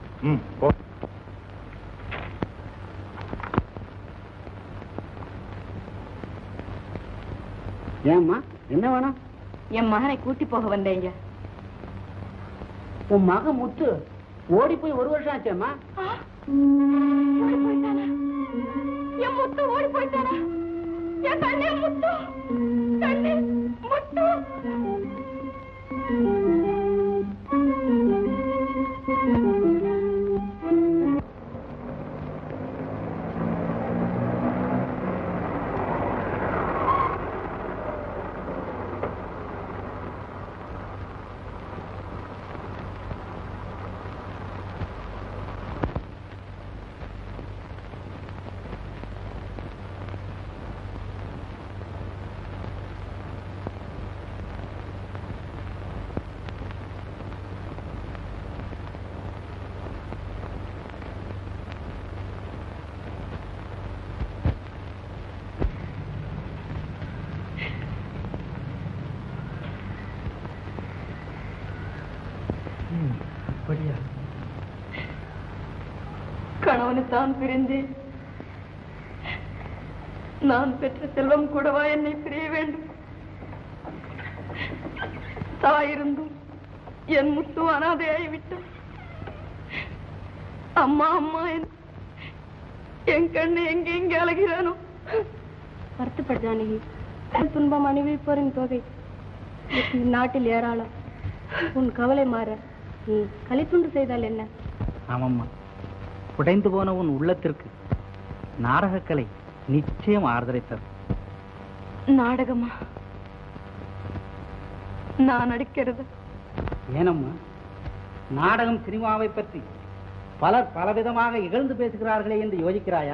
ஏம்மா என்ன வேணும்? என் மகனை கூட்டி போக வந்தேங்க. உன் மகன் முத்து ஓடி போய் ஒரு வருஷம் ஆச்சேம்மா. என் முத்து ஓடி போயிட்டானா? என் கண்ணே முத்து, கண்ணே முத்து. கணவனைத்தான் பிரிந்தேன். நான் பெற்ற செல்வம் கூடவா என்னை பிரிய வேண்டும்? தாயிருந்தும் என் முத்து அனாதையாகிவிட்டான். அம்மா அம்மா என் கண்ணு எங்க எங்க அழகிறானோ வருத்தப்படு ஜானகி. துன்பம் அனுபவிப்போரின் தொகை நாட்டில் ஏராளம். உன் கவலை மாற நீ களித்துண்டு செய்தால் என்ன? ஆமாம்மா, உடைந்து போன உன் உள்ளத்திற்கு நாடகக்கலை நிச்சயம் ஆறுதலை தரும். நாடகமா? நான் நடிக்கிறது? ஏனம்மா, நாடகம் சினிமாவை பற்றி பலர் பலவிதமாக இகழ்ந்து பேசுகிறார்களே என்று யோசிக்கிறாயா?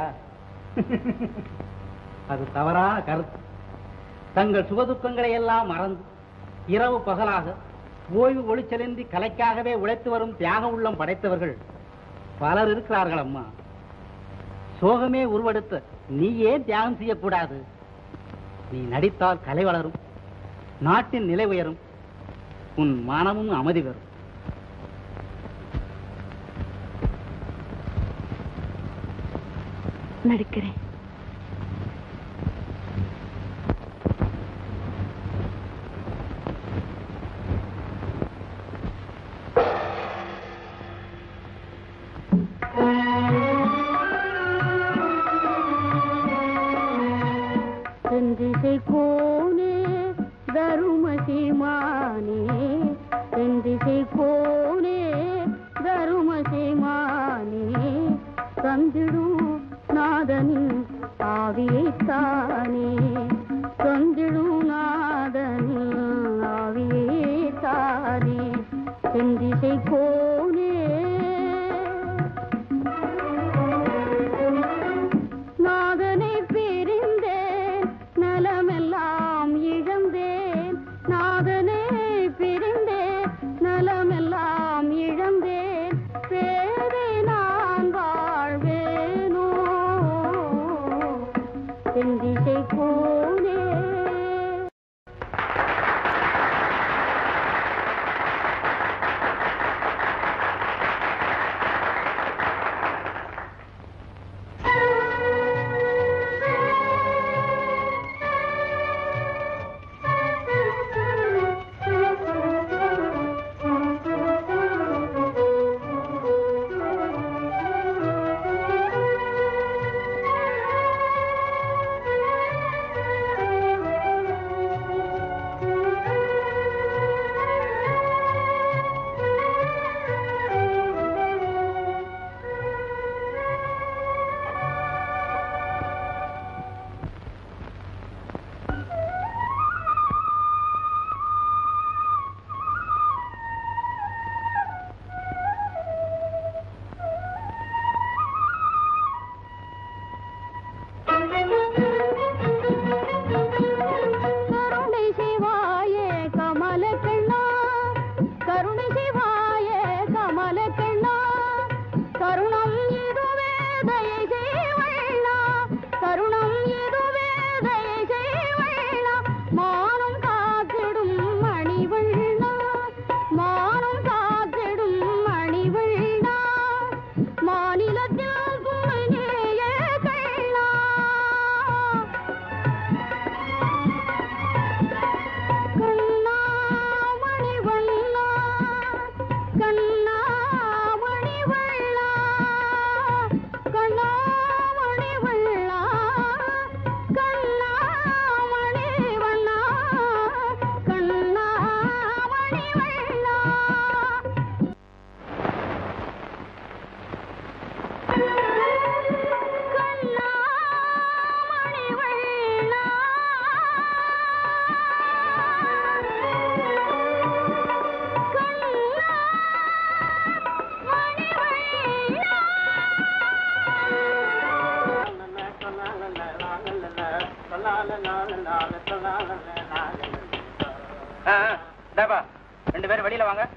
அது தவறான கருத்து. தங்கள் சுகதுக்கங்களை எல்லாம் மறந்து இரவு பகலாக ஓய்வு ஒளிச்செலுந்தி கலைக்காகவே உழைத்து வரும் தியாக உள்ளம் படைத்தவர்கள் பலர் இருக்கிறார்கள் அம்மா. சோகமே உருவெடுத்த நீ ஏன் தியாகம் செய்யக்கூடாது? நீ நடித்தால் கலை வளரும், நாட்டின் நிலை உயரும், உன் மானமும் அமைதி பெறும். நடிக்கிறேன். செந்திசை கோனே தருமசி மானே, செந்திசை கோனே தருமசி மானே, தந்திடும் நாதனின் ஆவியைத்தானே, தந்திடும் நாதனின் ஆவியைத்தானே, செந்திசை கோனே. நாதனை பிரிந்தேன் நலமெல்லாம் இழந்தேன், நாதனை பிரிந்தேன் நலமெல்லாம் இழந்தேன், பேரை நான் வாழ்வேனோ செந்திசை கோனே. ரெண்டு பேரும் வெளியில வாங்க.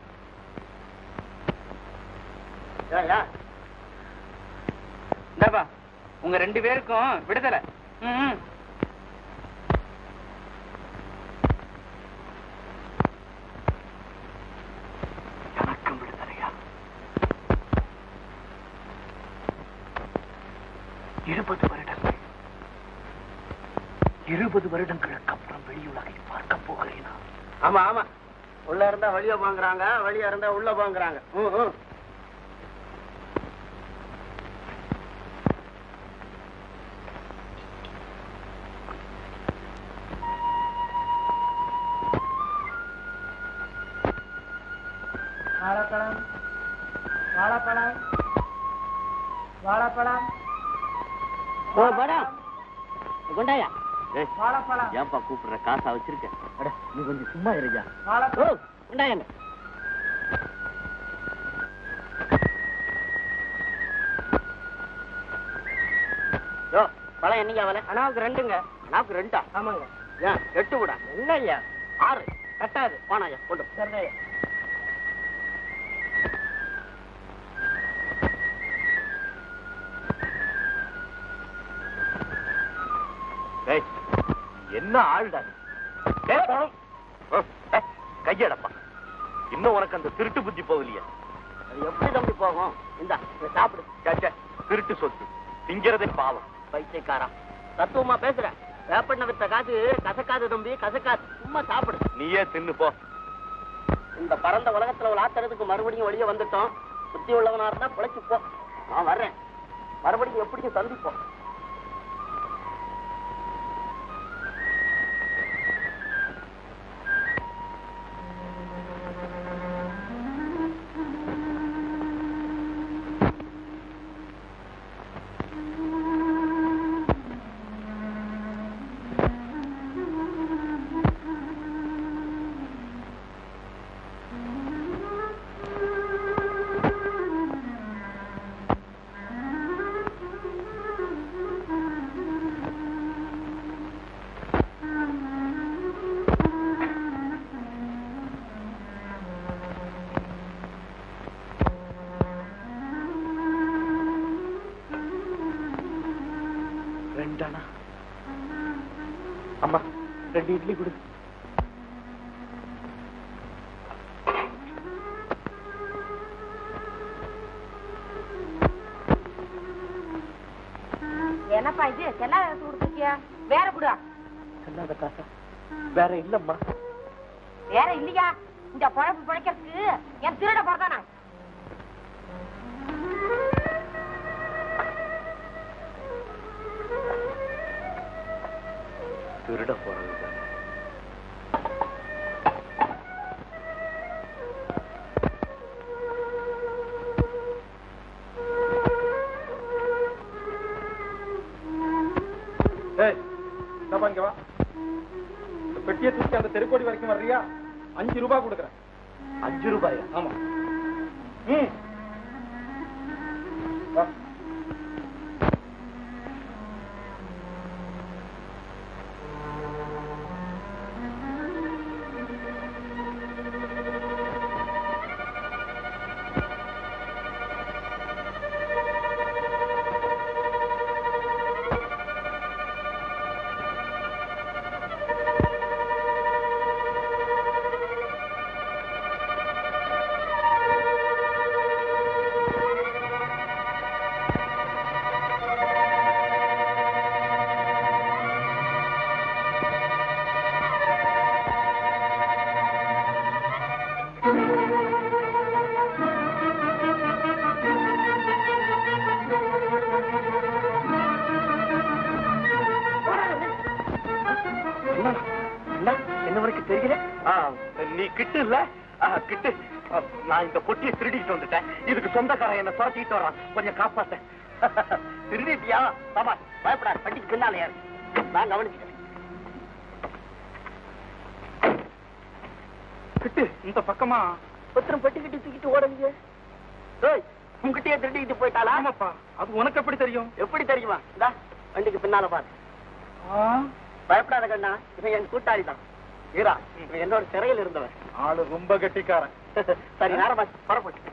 உங்க ரெண்டு பேருக்கும் விடுதலை. எனக்கும் விடுதலையா? இருபது வருடங்கள் இருபது வருடங்களுக்கு அப்புறம் வெளியுலகை பார்க்க போகிறேனா? ஆமா ஆமா, உள்ள இருந்தா வெளிய வாங்குறாங்க, வெளிய இருந்தா உள்ள வாங்குறாங்க. வாழைப்பழம் வாழைப்பழம் வாழைப்பழம் ஓ படம் கொண்டாயா வாழைப்பழம் ஏன்பா கூப்பிடுற காசா வச்சிருக்க நீ கொஞ்சம் சும்மா இருக்கியா வாழைப்பழம் கொண்டாயா யோ பழம் என்னைக்கு அவளை அண்ணாவுக்கு ரெண்டுங்க நாக்கு ரெண்டா ஆமாங்க ஏன் எட்டு கூட என்ன ஐயா ஆறு கட்டாது போனாயா கொண்டு சரியா என்ன ஆள்டா கையடப்பா இன்னும் உனக்கு அந்த திருட்டு புத்தி போகலையா அது எப்படி தம்பி போகும் இந்த சாப்பிடு சாச்சா திருட்டு சொத்து திங்கிறதே பாவம் பைத்தியக்காரா தத்துவமா பேசுற வேப்பண்ண வித்த காசு கசக்காது தம்பி கசக்காது சும்மா சாப்பிடு நீயே தின்னு போ இந்த பரந்த உலகத்துல ஒரு ஆத்துறதுக்கு மறுபடியும் வெளியே வந்துட்டோம் புத்தி உள்ளவனா இருந்தா பிழைச்சு போ நான் வர்றேன் மறுபடியும் எப்படியும் சந்திப்போம் ரெண்டானா அம்மா ரெண்டு இட்லி கொடு என்னப்பா இது எல்லா கொடுத்துருக்கியா வேற குடா சொல்லாத காசா வேற இல்லம்மா வேற இல்லையா இந்த பழப்பு பிழைக்கிறதுக்கு என் திருட போறதானா திருட போறது இங்க வா பெட்டியை தூக்கி அந்த தெருக்கோடி வரைக்கும் வர்றியா அஞ்சு ரூபாய் கொடுக்குறேன் அஞ்சு ரூபாயா ஆமா ம் வா நீ கிட்டு இல்ல கிட்டு நான் இந்த பொட்டியை திருடிட்டு வந்துட்டேன் இதுக்கு சொந்தக்காரன் என்ன துரத்திட்டு வரான் கொஞ்சம் காப்பாத்த திருடிட்டியா பாபா பயப்படாது பண்டிக்கு பின்னாலே நான் கவனிச்சுட்டேன் கிட்டு இந்த பக்கமா ஒருத்தரும் பெட்டிக்கிட்டு தூக்கிட்டு ஓடுங்க உங்ககிட்டயே திருடிக்கிட்டு போயிட்டாளா ஆமாப்பா அது உனக்கு எப்படி தெரியும் எப்படி தெரியுமா இந்தா வண்டிக்கு பின்னால பாரு பயப்படாத கண்ணா இவன் என் கூட்டாளி தான் ஈரா இவன் என்னோட சிறையில் இருந்தவன் ஆளு ரொம்ப கெட்டிக்காரன் சரி நேரமா பரப்பட்டு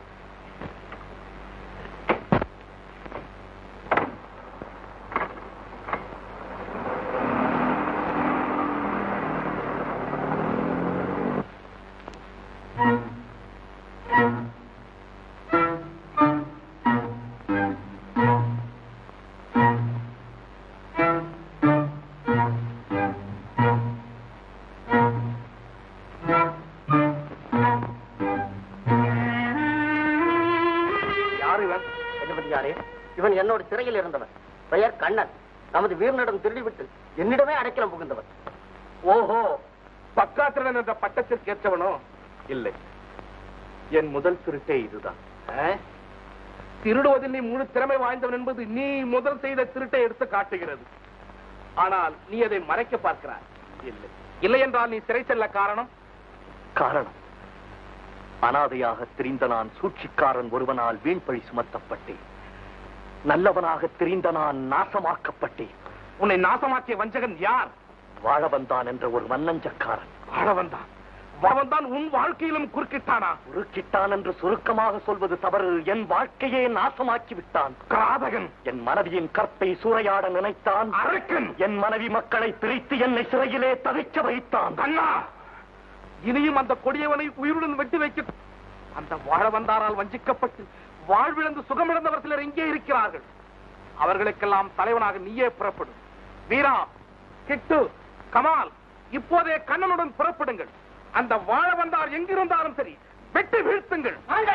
இவன் என்னோட சிறையில் இருந்தவன் பெயர் கண்ணன் நமது வீரனிடம் திருடிவிட்டு என்னிடமே அடைக்கலம் புகுந்தவன் ஓஹோ பக்காத்திரன் என்ற பட்டத்திற்கு ஏற்றவனோ இல்லை என் முதல் திருட்டே இதுதான். திருடுவதில் நீ முழு திறமை வாய்ந்தவன் என்பது நீ முதல் செய்த திருட்டை எடுத்து காட்டுகிறது. ஆனால் நீ அதை மறைக்க பார்க்கிறாய். இல்லை இல்லை என்றால் நீ சிறை செல்ல காரணம்? காரணம் அனாதையாக திரிந்த நான் சூழ்ச்சிக்காரன் ஒருவனால் வீண்பழி சுமத்தப்பட்டேன். நல்லவனாக திரிந்த நான் நாசமாக்கப்பட்டேன். உன்னை நாசமாக்கிய வஞ்சகன் யார்? வாழவந்தான் என்ற ஒரு வன்னஞ்சக்காரன். வாழவந்தான் வாழவந்தான் உன் வாழ்க்கையிலும் குறுக்கிட்டானா? குறுக்கிட்டான் என்று சுருக்கமாக சொல்வது தவறு. என் வாழ்க்கையே நாசமாக்கி விட்டான். கிராதகன். என் மனைவியின் கற்பை சூறையாட நினைத்தான். அரக்கன். என் மனைவி மக்களை பிரித்து என்னை சிறையிலே தவிக்க வைத்தான். அண்ணா, இனியும் அந்த கொடியவனை உயிருடன் வெட்டி வைக்க அந்த வாழவந்தாரால் வஞ்சிக்கப்பட்டு வாழ்விழந்து சுகமிழந்தவர் சிலர் எங்கே இருக்கிறார்கள். அவர்களுக்கெல்லாம் தலைவனாக நீயே புறப்படும். வீரா, கிட்டு, கமால், இப்போதே கண்ணனுடன் புறப்படுங்கள். அந்த வாழ வந்தார் எங்கிருந்தாலும் சரி வெட்டி வீழ்த்துங்கள்.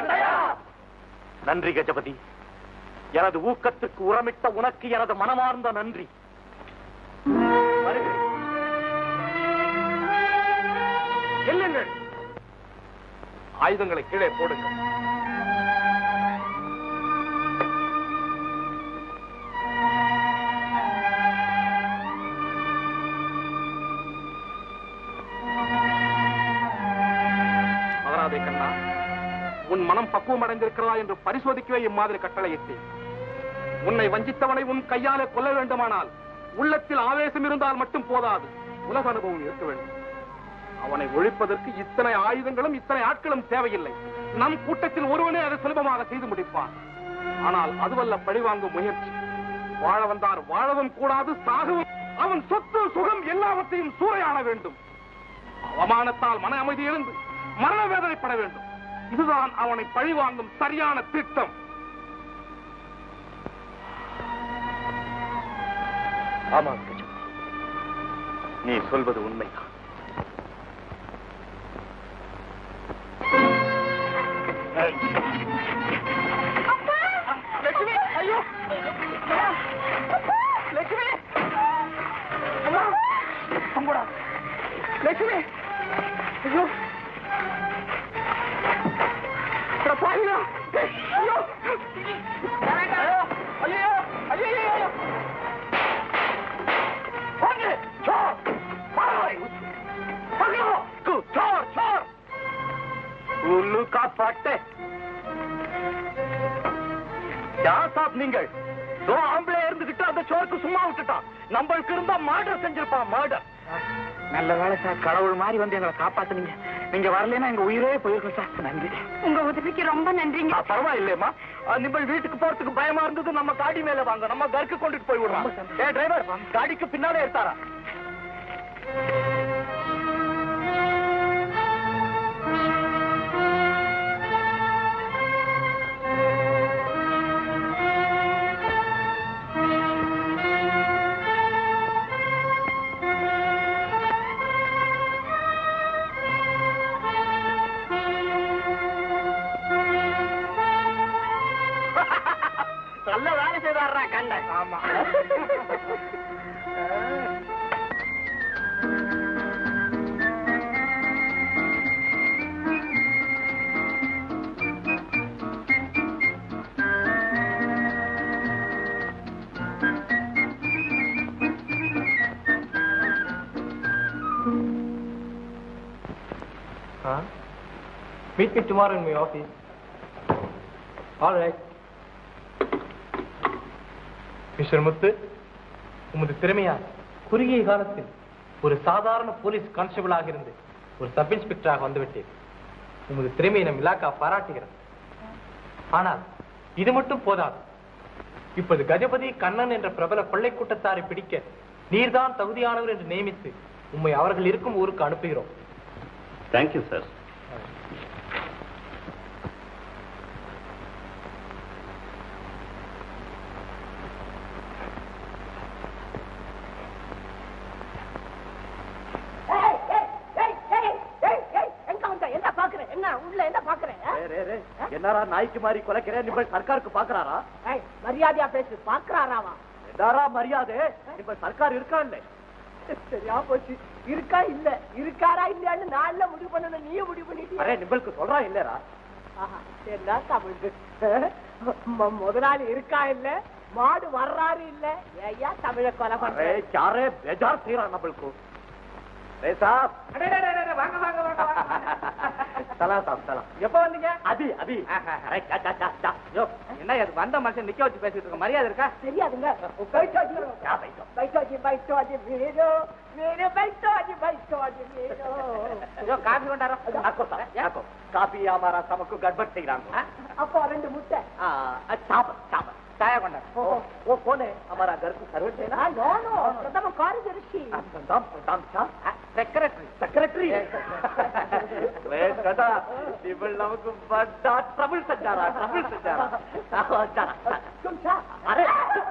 நன்றி கஜபதி. எனது ஊக்கத்துக்கு உரமிட்ட உனக்கு எனது மனமார்ந்த நன்றி. எல்லுங்கள், ஆயுதங்களை கீழே போடுங்கள். கண்ணா, உன் மனம் பக்குவம் அடைந்திருக்கிறதா என்று பரிசோதிக்கவே இம்மாதிரி கட்டளையிட்டேன். உன்னை வஞ்சித்தவனை உன் கையாலே கொல்ல வேண்டுமானால் உள்ளத்தில் ஆவேசம் இருந்தால் மட்டும் போதாது, உலக அனுபவம் இருக்க வேண்டும். அவனை ஒழிப்பதற்கு இத்தனை ஆயுதங்களும் இத்தனை ஆட்களும் தேவையில்லை. நம் கூட்டத்தில் ஒருவனே அதை சுலபமாக செய்து முடிப்பான். ஆனால் அதுவல்ல பழிவாங்கும் முயற்சி. வாழ வந்தார் வாழவும் கூடாது, சாகவும். அவன் சொத்து சுகம் எல்லாவற்றையும் சூறையாட வேண்டும். அவமானத்தால் மன அமைதி எழுந்து மரண வேதனைப்பட வேண்டும். இதுதான் அவனை பழிவாங்கும் சரியான திட்டம். ஆமாம் கஜபதி, நீ சொல்வது உண்மைதான். லட்சுமி, ஐயோ லட்சுமி, லட்சுமி, ஐயோ பாருங்க. ஐயோ ஐயோ ஐயோ उल्लू का फटे யார் சாப் நீங்கள்? தோ ஆம்பளை இருந்துகிட்டு அந்த சோருக்கு சும்மா விட்டுட்டான். நம்மளுக்கு இருந்தா மர்டர் செஞ்சிருப்பான். மர்டர். நல்ல வேலை சார், கடவுள் மாதிரி வந்து எங்களை காப்பாத்துனீங்க. நீங்க வரலன்னா எங்க உயிரே போயிருக்கும் சார். நன்றி. உங்க உதவிக்கு ரொம்ப நன்றிங்க. பரவாயில்லையம்மா, நம்ம வீட்டுக்கு போறதுக்கு பயமா இருந்தது. நம்ம காடி மேல வாங்க, நம்ம கருக்கு கொண்டுட்டு போய் விடுறோம். ஏ டிரைவர், காடிக்கு பின்னாலே எடுத்தாரா? நல்ல வேலை செய்தாடுறா கண்ட. ஆமா. Meet me tomorrow in my office. All right. Mister Muthu, உமது திறமையா குறுகிய காலத்தில் ஒரு சாதாரண போலீஸ் கான்ஸ்டபிளாக இருந்து ஒரு சப் இன்ஸ்பெக்டராக வந்துவிட்டேன். உமது திறமையை நம் இலாக்கா பாராட்டுகிறது. ஆனால் இது மட்டும் போதாது. இப்போது கஜபதி கண்ணன் என்ற பிரபல கொள்ளை கூட்டத்தாரை பிடிக்க நீர்தான் தகுதியானவர் என்று நியமித்து உம்மை அவர்கள் இருக்கும் ஊருக்கு அனுப்புகிறோம். Thank you sir. என்னரா நாய்க்கு மாதிரி கொலைக்கிறேன்? நிபல் சர்க்காருக்கு பாக்குறாரா? மரியாதையா பேசு. பாக்குறாராவா? எதாரா மரியாதை? நிபல் சர்க்கார் இருக்கா இல்ல? சரியா போச்சு. இருக்கா இல்ல, இருக்காரா இல்லையான்னு நான் முடிவு பண்ணணும். நீயே முடிவு பண்ணிட்டு. அரே நிபலுக்கு சொல்றா இல்லரா? என்ன தமிழ் முதலாளி இருக்கா இல்ல மாடு வர்றாரு இல்ல ஐயா தமிழ கொலை பண்ற யாரே பேஜார் செய்யறான் நம்மளுக்கு வாங்க வாங்க வாங்க சலா சாப் சலா எப்ப வந்தீங்க அதி அதி என்ன அது வந்த மனுஷன் நிக்க வச்சு பேசிட்டு இருக்க மரியாதை இருக்கா? தெரியாதுங்க बैठोजी बैठोजी वीरो मेरे बैठोजी बैठोजी वीरो जो काफी கொண்டாரோ आपको आपको काफी हमारा सबको गड़बड़ செய்ய रहा அப்போ ரெண்டு முட்டை हां चाप चाप चाय கொண்டாரோ वो वो कौन है हमारा घर को सर्वेंट है ना नो नो प्रथम कार्यदर्शी प्रथम प्रथम चा सेक्रेटरी सेक्रेटरी वे कदा टेबल நமக்கு बड़ा ट्रबल सजा रहा ट्रबल सजा रहा तुम चा अरे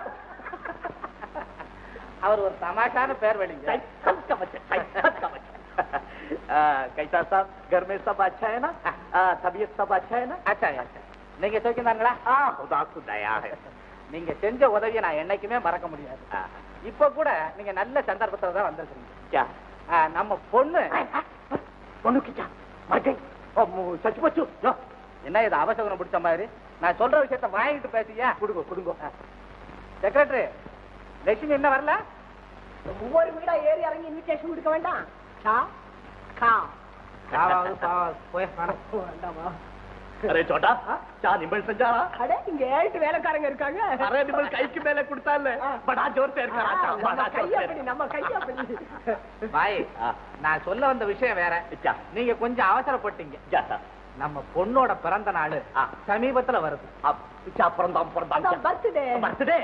அவர் ஒரு தமாஷான பேர் வழிங்க सब का बच्चा सब का बच्चा कैसा साहब घर में सब अच्छा है ना तबीयत सब अच्छा है ना अच्छा अच्छा நீங்க சோக்கினாங்களா? हाँ खुदा को दया है நீங்க செஞ்ச உதவியை நான் என்னைக்குமே மறக்க முடியாது. இப்ப கூட நீங்க நல்ல சந்தர்ப்பத்துல தான் வந்திருக்கீங்க. क्या நம்ம பொண்ணு பொண்ணு கிச்சா மகை சச் பச்சு என்ன இது அவசரம் பிடிச்ச மாதிரி நான் சொல்ற விஷயத்த வாங்கிட்டு பேசியா? குடுங்க குடுங்க செக்ரட்டரி லட்சுமி என்ன வரல? ஒவ்வொரு வீடா ஏறி இறங்கி இன்விடேஷன் கொடுக்க வேண்டாம் கா கா காவாவது பாவாது போய் வேண்டாமா? अरे छोटा क्या निबल सजा அட இங்க ஏழு வேலைக்காரங்க இருக்காங்க अरे निबल कई के மேல கொடுத்தால बड़ा जोर से कराता बड़ा கை அப்படி நம்ம கை அப்படி பாய் நான் சொல்ல வந்த விஷயம் வேற. நீங்க கொஞ்சம் அவசரப்பட்டீங்க. ஜாதா நம்ம பொண்ணோட பிறந்த நாள் சமீபத்துல வருது. क्या परंदाम परंदाम பர்த்டே बर्थडे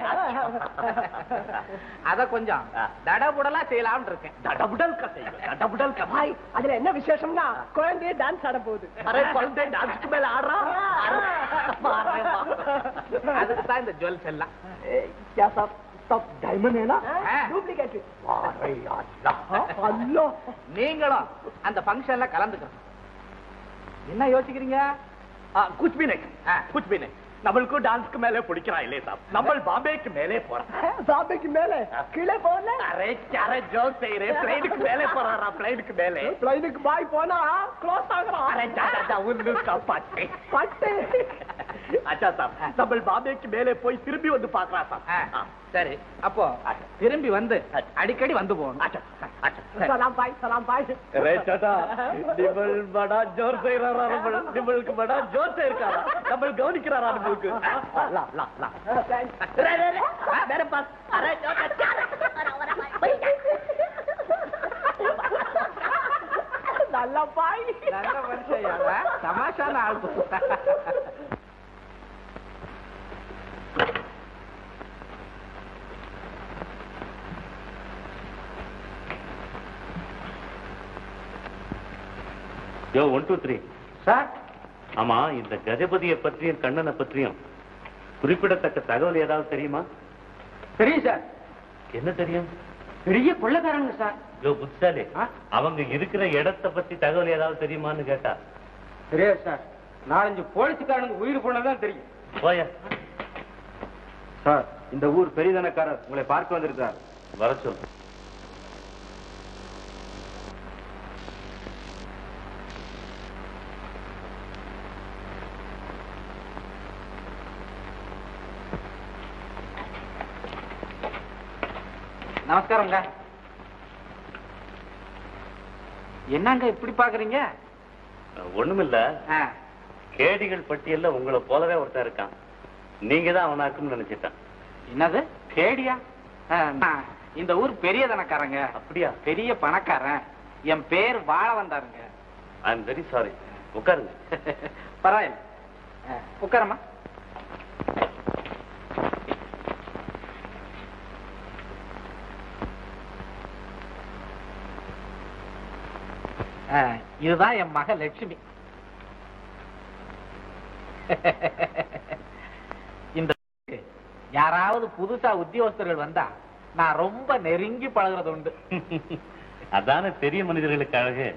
அத கொஞ்சம் தடபுடலா செய்யலாம்னு இருக்கேன். डबडल का सही डबडल का பாய் அதுல என்ன விசேஷம்னா குழந்தைய டான்ஸ் ஆட போகுது अरे कुழந்தை டான்ஸ் के மேல ஆடுறா அதுக்கு தான் இந்த ஜுவல்ஸ் எல்லாம். क्या सब सब डायमंड है ना டூப்ளிகேட் अरे अल्लाह அல்லாஹ் நீங்களும் அந்த ஃபங்க்ஷன்ல கலந்துக்கணும். என்ன யோசிக்கிறீங்க? कुछ भी नहीं कुछ भी नहीं நம்மளுக்கு டான்ஸ்க்கு மேலே பிடிக்கிறா இல்லையே சாப் நம்ம பாம்பேக்கு மேலே போறோம் பாம்பேக்கு மேல கீழே போகல அரே யாரே ஜோக் செய்யறே பிளைனுக்கு மேலே போறாரா பிளைனுக்கு மேலே பிளைனுக்கு பாய் போனா க்ளோஸ் ஆகுறான் அரே ஜாடா ஜா உன்னு காப்பாட்டே பட்டு அச்சா சாப் நம்ம பாம்பேக்கு மேலே போய் திரும்பி வந்து பார்க்கறா சாப் சரி அப்போ திரும்பி வந்து அடிக்கடி வந்து போகணும். अच्छा अच्छा சலாம் பாய் சலாம் பாய் अरे चाचा निबल बड़ा जोर से रहा निबल निबल को बड़ा जोर से रहा निबल गौनिकरा निबल को ला ला ला रे रे रे मेरे पास अरे நல்ல பாய் நல்ல மனுஷன் தமாஷான ஆள். யோ ஒன் டூ த்ரீ சார் ஆமா இந்த கஜபதியை பற்றியும் கண்ணனை பற்றியும் குறிப்பிடத்தக்க தகவல் ஏதாவது தெரியுமா? தெரியும் சார். என்ன தெரியும்? பெரிய கொள்ளைக்காரங்க சார். யோ புத்தாலே அவங்க இருக்கிற இடத்தை பத்தி தகவல் ஏதாவது தெரியுமான்னு கேட்டா தெரியாது சார். நாலஞ்சு போலீஸ்காரனுக்கு உயிர் போனதான் தெரியும். போய சார் இந்த ஊர் பெரியதனக்காரர் உங்களை பார்க்க வந்திருக்கார். வர சொல். நமஸ்காரங்க. என்னங்க இப்படி பாக்குறீங்க? ஒண்ணுமில்ல, கேடிகள் பட்டியல்ல உங்களை போலவே ஒருத்தன் இருக்கான். நீங்க தான் அவனாக்குன்னு நினைச்சிட்டான். என்னது கேடியா? இந்த ஊர் பெரிய தனக்காரங்க. அப்படியா? பெரிய பணக்காரன். என் பேர் வாழ வந்தாருங்க. I am very sorry. உட்காருங்க. பரவாயில்ல, உட்காரமா. இதுதான் என் மக லட்சுமி. இந்த யாராவது புதுசா உத்தியோகஸ்தர்கள் வந்தா நான் ரொம்ப நெருங்கி பழகிறது உண்டு. அதான பெரிய மனிதர்களுக்கு அழகு.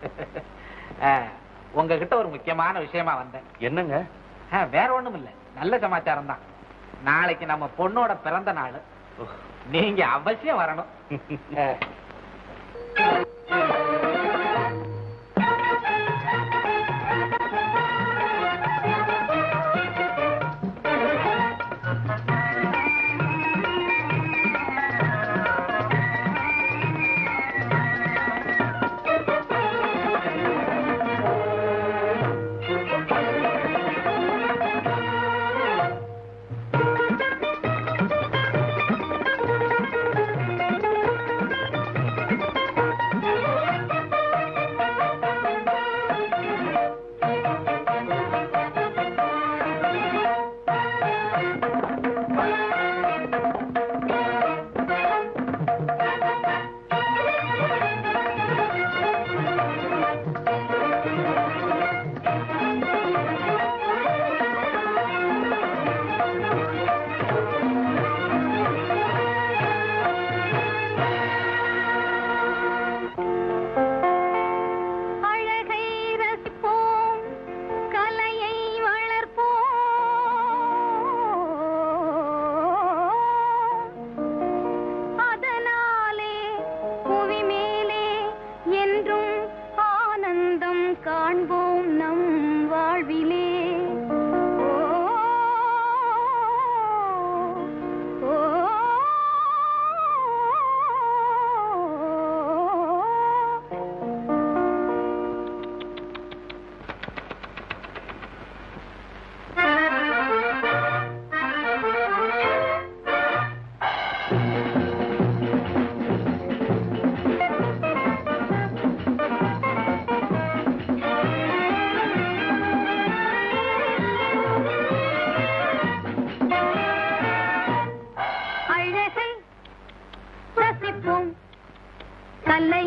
உங்ககிட்ட ஒரு முக்கியமான விஷயமா வந்தேன். என்னங்க? வேற ஒண்ணும் இல்ல, நல்ல சமாச்சாரம் தான். நாளைக்கு நம்ம பொண்ணோட பிறந்த நாள். நீங்க அவசியம் வரணும்.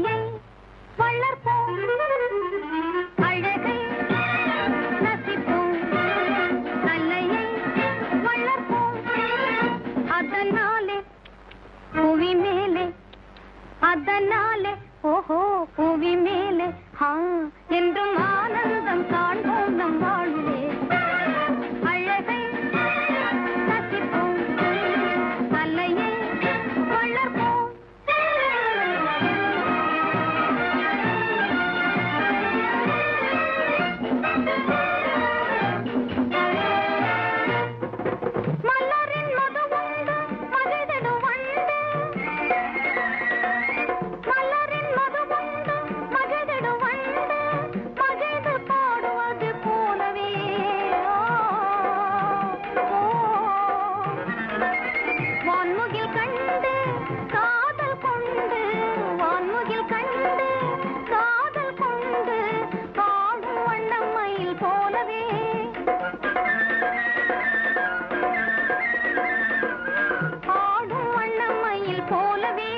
கலையை வளர்ப்போம் அழகை நசிப்போம் கலையை வளர்ப்போம் அதனாலே புவி மேலே அதனாலே ஓஹோ புவி மேலே ஹா என்றும் ஆனந்தம் காண்போம் நம் வாழ்விலே அழகை நசிப்போம் கலையை வளர்ப்போம் மலரின் மதுவுண்டு மகிழ்ந்திடும் வண்டு மலரின் மதுவுண்டு மகிழ்ந்திடும் வண்டு மகிழ்ந்து பாடுவது போலவே வான்முகில் கண்டு காதல் கொண்டு வான்முகில் கண்டு காதல் கொண்டு ஆடும் வண்ணம் மயில் போலவே ஆடும் வண்ணம் மயில் போலவே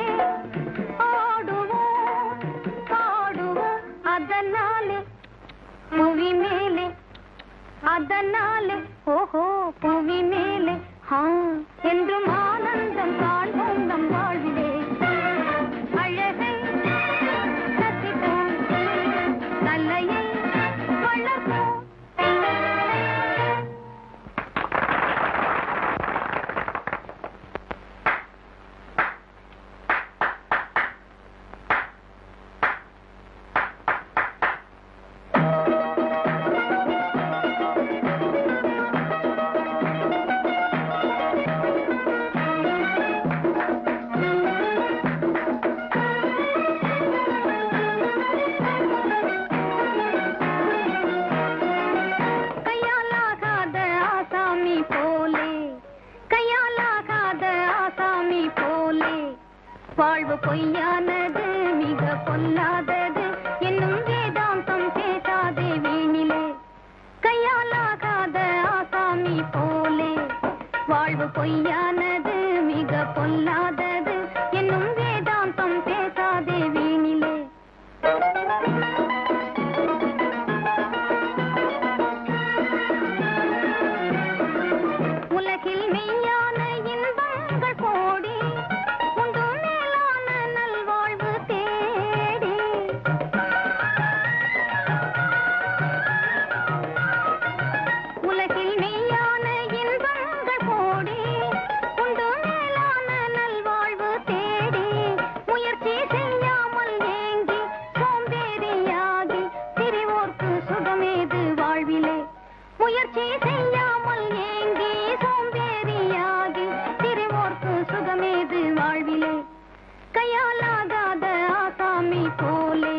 ஆடுவோம் பாடுவோம் அதனாலே புவி மேலே அதனாலே ஓஹோ புவி மேலே ஹா என்றும் ஆனந்தம் காண்போம் நம் வாழ்விலே அழகை ரசிப்போம் கலையை வளர்ப்போம் கையாலாகாத ஆசாமி போலே கையாலாகாத ஆசாமி போலே வாழ்வு பொய்யானது மிக பொல்லாதது என்னும் வேதாந்தம் பேசாதே வீணிலே கையாலாகாத ஆசாமி போலே வாழ்வு பொய்யானது மிக பொல்லாதது என்னும் வேதாந்தம் பேசாதே வீணிலே உலகில் மெய்யான இன்பங்கள் கோடி உண்டு மேலான நல்வாழ்வு தேடி உலகில் மெய்யான இன்பங்கள் கோடி உண்டு மேலான நல்வாழ்வு தேடி முயற்சி செய்யாமல் ஏங்கி சோம்பேறியாகி திரிவோர்க்கு சுகமேது வாழ்விலே முயற்சி செய்யாமல் ஏங்கி சோம்பேறியாகி திரிவோர்க்கு சுகமேது வாழ்விலே கையாலாகாத ஆசாமி போலே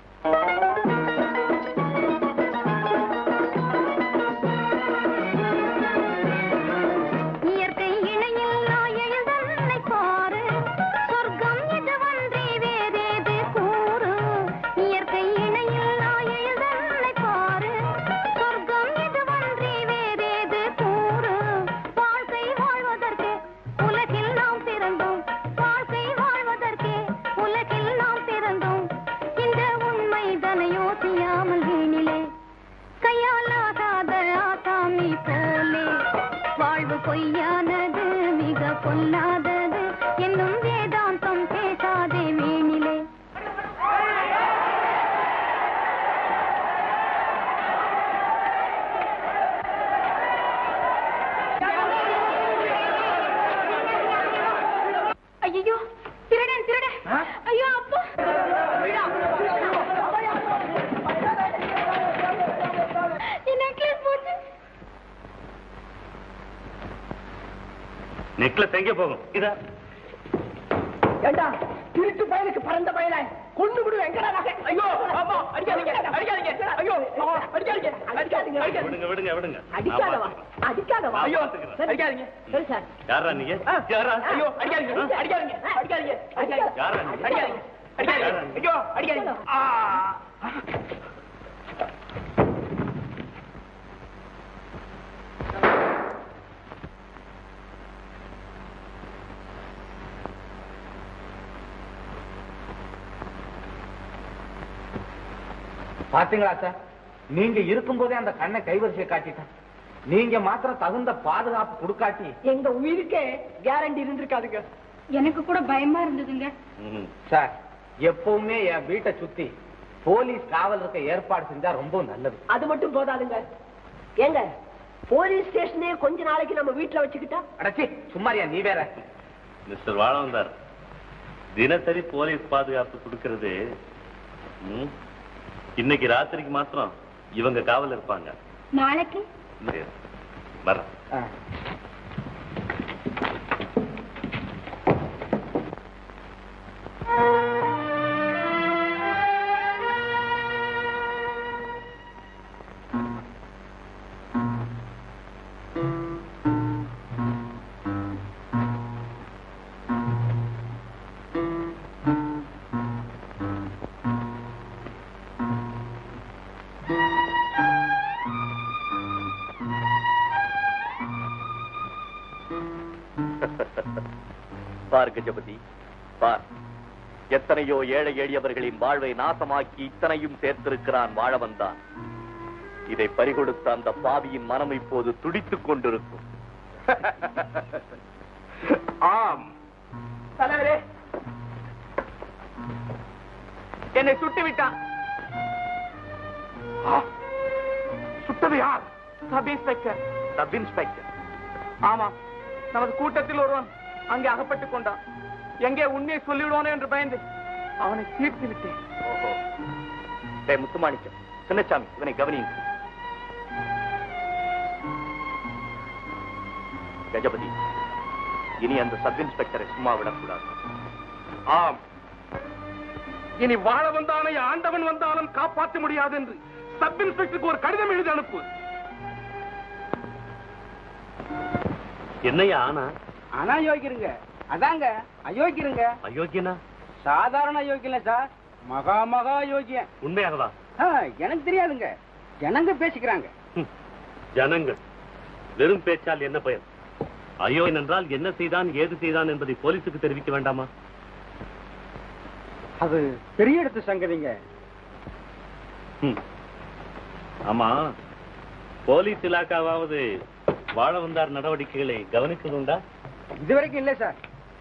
இயற்கை இணையில்லா எழுதன்னை பாரு சொர்க்கம் இதுவன்றி வேறேது கூறு இயற்கை இணையில்லா எழுதன்னை பாரு சொர்க்கம் இதுவன்றி வேறேது கூறு வாழ்க்கை வாழ்வதற்கு உலகில் நாம் பிறந்தோம் வாழ்க்கை வாழ்வதற்கே உலகில் நாம் பிறந்தோம் இந்த உண்மை தனை யோசியாமல் வீணிலே கையாலாகாத ஆசாமி போலே வாழ்வு பொய்யானது மிக பொல்லாதது என்னும் வேதாந்தம் பேசாதே வீணிலே ஐயோ திருடன் திருடன் ஐயோ அப்பா என் நெக்லஸ் போச்சு நெக்லஸ் எங்க போகும் இதா ஏண்டா திருட்டு பயலுக்கு பறந்த பயல கொண்டு விடு எங்கடா நகை ஐயோ அம்மா அடிக்காதீங்க அடிக்காதீங்க ஐயோ அம்மா அடிக்காதீங்க அடிக்காதீங்க விடுங்க விடுங்க விடுங்க அடிக்காதவா அடிக்காதவா ஐயோ அடிக்காதீங்க சரி சார் யாரா நீங்க யாரா ஐயோ அடிக்காதீங்க அடிக்காதீங்க அடிக்காதீங்க அடிக்காதீங்க யாரா நீங்க அடிக்காதீங்க அடிக்காதீங்க ஐயோ அடிக்காதீங்க ஆ பாத்தீங்களா சார், நீங்க இருக்கும் போதே அந்த கண்ணை கைவரிசையை காட்டிட்டான். நீங்க மாத்திரம் தகுந்த பாதுகாப்பு கொடுக்காட்டி எங்க உயிருக்கே கேரண்டி இருந்திருக்காதுங்க. எனக்கு கூட பயமா இருந்ததுங்க. சார், எப்பவுமே என் வீட்டை சுத்தி போலீஸ் காவல் இருக்க ஏற்பாடு செஞ்சா ரொம்ப நல்லது. அது மட்டும் போதாதுங்க. ஏங்க, போலீஸ் ஸ்டேஷனே கொஞ்ச நாளைக்கு நம்ம வீட்டுல வச்சுக்கிட்டா? அடச்சி சும்மாரியா நீ வேற. மிஸ்டர் வாழவந்தார், தினசரி போலீஸ் பாதுகாப்பு கொடுக்கிறது இன்னைக்கு ராத்திரிக்கு மாத்திரம் இவங்க காவல் இருப்பாங்க. நாளைக்கு வர பார் கஜபதி, பார், எத்தனையோ ஏழை எளியவர்களின் வாழ்வை நாசமாக்கி இத்தனையும் சேர்த்திருக்கிறான் வாழவந்தான். இதை பறிகொடுத்த அந்த பாவியின் மனம் இப்போது துடித்துக் கொண்டிருக்கும். ஆம் தலைவரே, என்னை சுட்டு விட்டான். சுட்டது யார்? Sub inspector. Sub inspector? ஆமா, நமது கூட்டத்தில் ஒருவன் அங்கே அகப்பட்டுக் கொண்டான். எங்கே உண்மையை சொல்லிவிடுவானோ என்று பயந்து அவனை தீர்த்து விட்டேன். ஓஹோ. டேய் முத்துமாணிக்கம், சின்னசாமி, இவனை கவனியுங்க. கஜபதி, இனி அந்த சப் இன்ஸ்பெக்டரை சும்மா விடக்கூடாது. ஆம், இனி வாழ வந்தானை ஆண்டவன் வந்தாலும் காப்பாற்ற முடியாது என்று சப் இன்ஸ்பெக்டருக்கு ஒரு கடிதம் எழுதி அனுப்பு. என்னையா ஆனா? ஆனா யோகிருங்க, அதாங்க அயோக்கியருங்க. அயோக்கியனா? சாதாரண யோகியல சார், மகா மகா யோகியன். உண்மையாகவா? எனக்கு தெரியாதுங்க, ஜனங்க பேசிக்கிறாங்க. ஜனங்கள் வெறும் பேச்சால் என்ன பயன்? அயோக்கியன் என்றால் என்ன செய்தான், ஏது செய்தான் என்பதை போலீசுக்கு தெரிவிக்க வேண்டாமா? அது பெரிய இடத்து சங்கதிங்க. ஆமா, போலீஸ் இலாக்காவது வாழ வந்தார் நடவடிக்கைகளை கவனிப்பதுண்டா? இதுவரைக்கும் இல்ல சார்.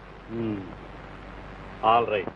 All right.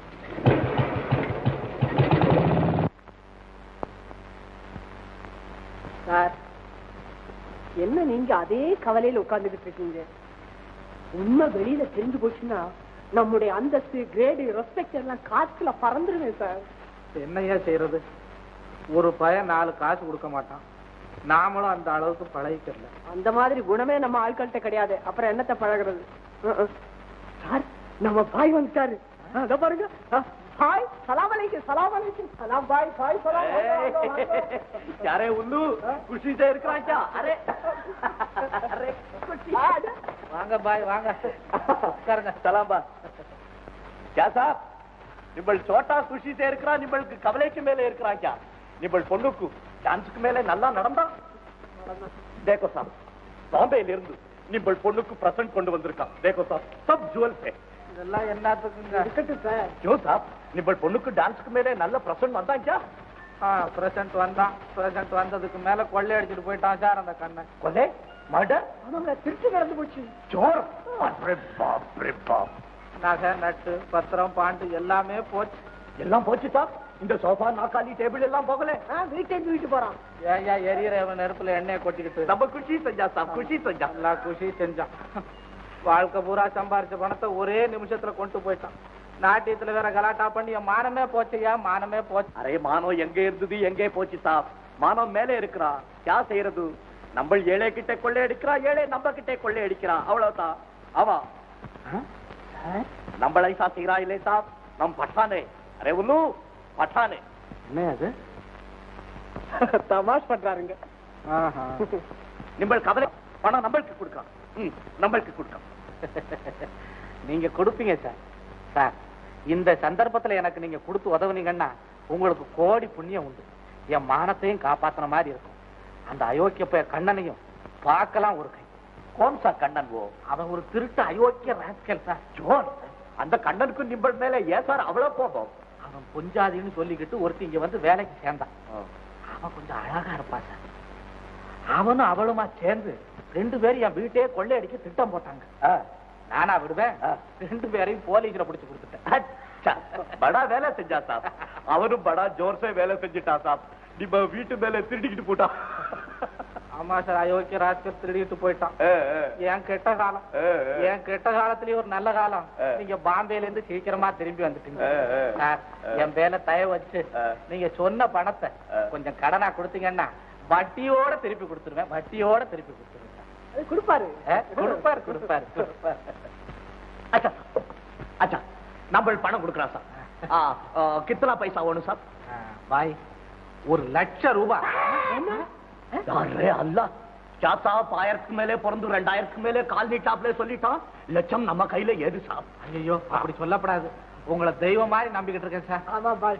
சார், என்ன நீங்க அதே கவலையில உட்கார்ந்துகிட்டு இருக்கீங்க? உண்மை வெளியில தெரிஞ்சு போச்சுன்னா நம்முடைய அந்தஸ்து, கிரேடு, ரெஸ்பெக்ட் எல்லாம் காத்துல பறந்துருவேன் சார். என்னையா செய்யறது? ஒரு பையன் நாலு காசு கொடுக்க மாட்டான், நாமளும் அந்த அளவுக்கு பழகிக்கல. அந்த மாதிரி குணமே நம்ம ஆட்கள்கிட்ட கிடையாது, அப்புறம் என்னத்தை பழகிறது? சார், நம்ம பாய் வந்துட்டாரு. அத பாருங்க. பாய், சலாம் அலைக்கும். சலாம் அலைக்கும். சலாம் பாய். பாய் சலாம். யாரே உள்ளு குஷிதே இருக்கிறாச்சா? அரே அரே குஷி. வாங்க பாய், வாங்க உட்காருங்க. சலாம் பா. क्या साहब, निबल छोटा खुशी से இருக்கிறா, நிபளுக்கு கவலைக்கு மேலே இருக்கிறாச்சா? நிபள் பொண்ணுக்கு டான்ஸ்க்கு மேலே நல்லா நடந்தா? देखो साहब, பாம்பேல இருந்து நிபள் பொண்ணுக்கு பிரசன்ட் கொண்டு வந்திருக்கான். देखो साहब, सब ज्वेल है. இதெல்லாம் என்னத்துக்குங்க? இருக்கட்டும் சார். क्यों साहब, நிபள் பொண்ணுக்கு டான்ஸ்க்கு மேலே நல்ல பிரசன்ட் வந்தாச்சா? பிரசன்ட் வந்தான். பிரசன்ட் வந்ததுக்கு மேல கொள்ளை அடிச்சுட்டு போயிட்டான் சார் அந்த கண்ணை. கொலை? மர்டர்? ஆமாங்க, திருச்சி நடந்து போச்சு. चोर? अरे बाप रे बाप. நகை, நட்டு, பத்திரம், பாண்டு எல்லாமே போச்சு. எல்லாம் போச்சு சார். இந்த சோஃபா, நாக்காளி, டேபிள் எல்லாம் போகல. வீட்டை வீட்டு போறான். ஏயா எரியற நெருப்புல எண்ணெயை கொட்டிக்கிட்டு நம்ம குஷி செஞ்சா சார், குஷி செஞ்சா. நல்லா குஷி செஞ்சான். வாழ்க்கை பூரா சம்பாரிச்ச பணத்தை ஒரே நிமிஷத்துல கொண்டு போயிட்டான். நாட்டியத்துல வேற கலாட்டா பண்ணி என் மானமே போச்சுயா, மானமே போச்சு. அரே மானம் எங்க இருந்தது, எங்கே போச்சு சார்? மானம் மேலே இருக்கிறா. क्या செய்யறது? நம்ம ஏழை கிட்ட கொள்ளை அடிக்கிறா, ஏழை நம்ம கிட்ட கொள்ளை அடிக்கிறா, அவ்வளவுதான். ஆமா, நம்மள ஐசா செய்யறா இல்லை சார்? நம் பட்டானே. அரே உன்னு பட்டானே. என்ன அது? தமாஷ் பண்றாருங்க. நிம்பள் கவலை பணம் நம்மளுக்கு கொடுக்கலாம். நம்மளுக்கு கொடுக்கலாம். நீங்க கொடுப்பீங்க சார். சார், இந்த சந்தர்ப்பத்துல எனக்கு நீங்க கொடுத்து உதவுனீங்கன்னா உங்களுக்கு கோடி புண்ணியம் உண்டு. என் மானத்தையும் காப்பாத்துற மாதிரி இருக்கும். அந்த அயோக்கிய பைய கண்ணனையும் பார்க்கலாம் ஒரு கை. கோன்சா கண்ணன்? ஓ, அவன் ஒரு திருட்டு அயோக்கிய ராஸ்கல் சார். ஜோன், அந்த கண்ணனுக்கு நிம்பள் மேல ஏன் சார் அவ்வளவு கோபம்? அவன் பொஞ்சாதின்னு சொல்லிக்கிட்டு ஒருத்தி இங்க வந்து வேலைக்கு சேர்ந்தான். அவன் கொஞ்சம் அழகா இருப்பான் சார். அவனும் அவளுமா சேர்ந்து ரெண்டு பேரும் என் வீட்டையே கொள்ளையடிக்க திட்டம் போட்டாங்க. நானா விடுவேன், ரெண்டு பேரையும் போலீஸ்ல பிடிச்சு கொடுத்துட்டேன். படா வேலை செஞ்சா சாப், அவனும் படா ஜோர்ஸே வேலை செஞ்சுட்டா சாப். இப்ப வீட்டு மேல திருடிக்கிட்டு போட்டான். ஆமா சார், அயோக்கிய ராஜ்கர் திருடிட்டு போயிட்டான். என் கெட்ட காலம், என் கெட்ட காலத்திலயும் ஒரு நல்ல காலம். நீங்க பாம்பேல இருந்து சீக்கிரமா திரும்பி வந்துட்டீங்க சார். என் பேல தயவு வச்சு நீங்க சொன்ன பணத்தை கொஞ்சம் கடனா கொடுத்தீங்கன்னா வட்டியோட திருப்பி கொடுத்துருவேன், வட்டியோட திருப்பி கொடுத்துருவேன். கொடுப்பாரு கொடுப்பாரு கொடுப்பாரு கொடுப்பாரு. அச்சா அச்சா, நம்ம பணம் கொடுக்குறான் சார். கித்தனா பைசா வேணும் சார்? பாய், ஒரு லட்சம் ரூபாய். அல்ல சாப், ஆயிரத்துக்கு மேலே பிறந்து ரெண்டாயிரத்துக்கு மேலே கால் நீட்டாப்ல சொல்லிட்டான். லட்சம் நம்ம கையில ஏது சாப்? ஐயோ, அப்படி சொல்லப்படாது. உங்களை தெய்வம் மாதிரி நம்பிக்கிட்டு இருக்கேன் சார். ஆமா பாய்.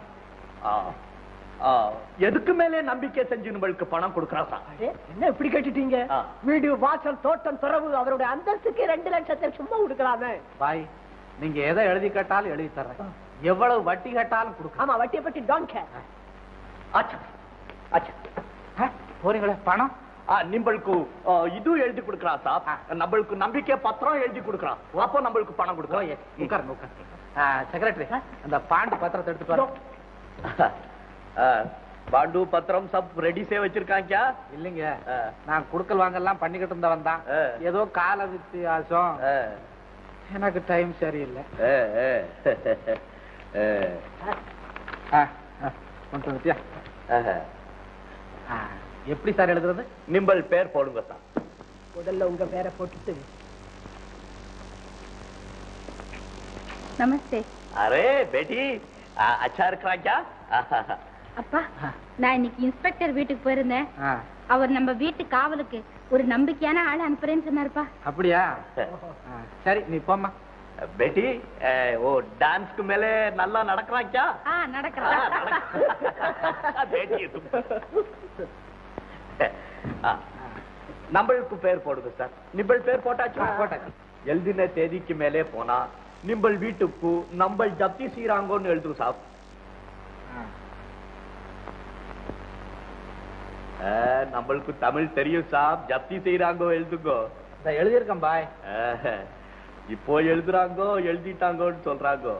எதுக்கு மேலே நம்பிக்கை செஞ்சு நம்மளுக்கு பணம் கொடுக்குறா சார்? என்ன இப்படி கேட்டுட்டீங்க? வீடு, வாசல், தோட்டம், துறவு, அவருடைய அந்தஸ்துக்கு ரெண்டு லட்சத்தை சும்மா கொடுக்கலாமே. பாய், நீங்க எதை எழுதி கேட்டாலும் எழுதி தர்றேன். எவ்வளவு வட்டி கேட்டாலும் கொடுக்க. ஆமா, வட்டியை பற்றி டோன்ட் கேர். அச்சா அச்சா, போறீங்களே பணம் நம்மளுக்கு இது எழுதி கொடுக்குறா சாப். நம்மளுக்கு நம்பிக்கை பத்திரம் எழுதி கொடுக்குறான். அப்போ நம்மளுக்கு பணம் கொடுக்குறோம். உட்காருங்க உட்காருங்க. செக்ரட்டரி, அந்த பாண்டு பத்திரத்தை எடுத்துட்டு வரோம். பாண்டு பத்திரம் சப் ரெடி சே வச்சிருக்காங்க. இல்லைங்க, நான் குடுக்கல் வாங்கலாம் பண்ணிக்கிட்டு இருந்தவன் தான். ஏதோ கால வித்தியாசம், எனக்கு டைம் சரியில்லை. எப்படி சார் எழுதுறது? நிம்பல் பேர் போடுங்க சார். முதல்ல உங்க பேரை போட்டுட்டு. நமஸ்தே. அரே பேட்டி, அச்சா இருக்கிறாங்க. அப்பா, நான் இன்னைக்கு இன்ஸ்பெக்டர் வீட்டுக்கு போயிருந்தேன். அவர் நம்ம வீட்டு காவலுக்கு ஒரு நம்பிக்கையான ஆளை அனுப்புறேன்னு சொன்னாருப்பா. அப்படியா? சரி, நீ போம்மா. பேட்டி, ஓ டான்ஸ்க்கு மேலே நல்லா நடக்கிறாங்க. நடக்கிறான். நம்மளுக்கு பேர் போடுங்க சார். நிம்பல் பேர் போட்டாச்சு. போட்டாச்சு. எழுதின தேதிக்கு மேலே போனா நிம்பல் வீட்டுக்கு நம்ம ஜப்தி செய்யறாங்கன்னு எழுதும் சார். நம்மளுக்கு தமிழ் தெரியும் சாப். ஜப்தி செய்யறாங்கோ எழுதுங்கோ. எழுதியிருக்கேன் பாய். இப்போ எழுதுறாங்கோ எழுதிட்டாங்கோன்னு சொல்றாங்கோ.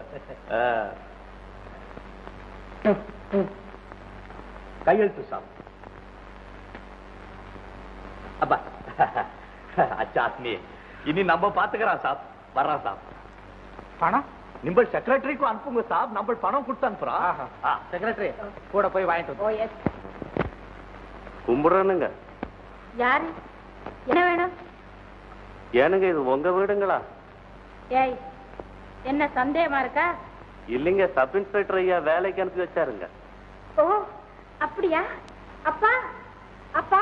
கையெழுத்து சாப். அப்பா அச்சா ஆத்மி, இனி நம்ம பாத்துக்கிறோம் சாப். வர்றான் சாப். பணம் நிம்பல் செக்ரட்டரிக்கு அனுப்புங்க சாப். நம்ம பணம் கொடுத்து அனுப்புறோம். செக்ரட்டரி கூட போய் வாங்கிட்டு கும்பிடுறானுங்க. யாரு? என்ன வேணும்? ஏனுங்க, இது உங்க வீடுங்களா? ஏய், என்ன சந்தேகமா இருக்கா? இல்லைங்க, சப் இன்ஸ்பெக்டர் ஐயா வேலைக்கு அனுப்பி வச்சாருங்க. ஓ, அப்படியா? அப்பா அப்பா,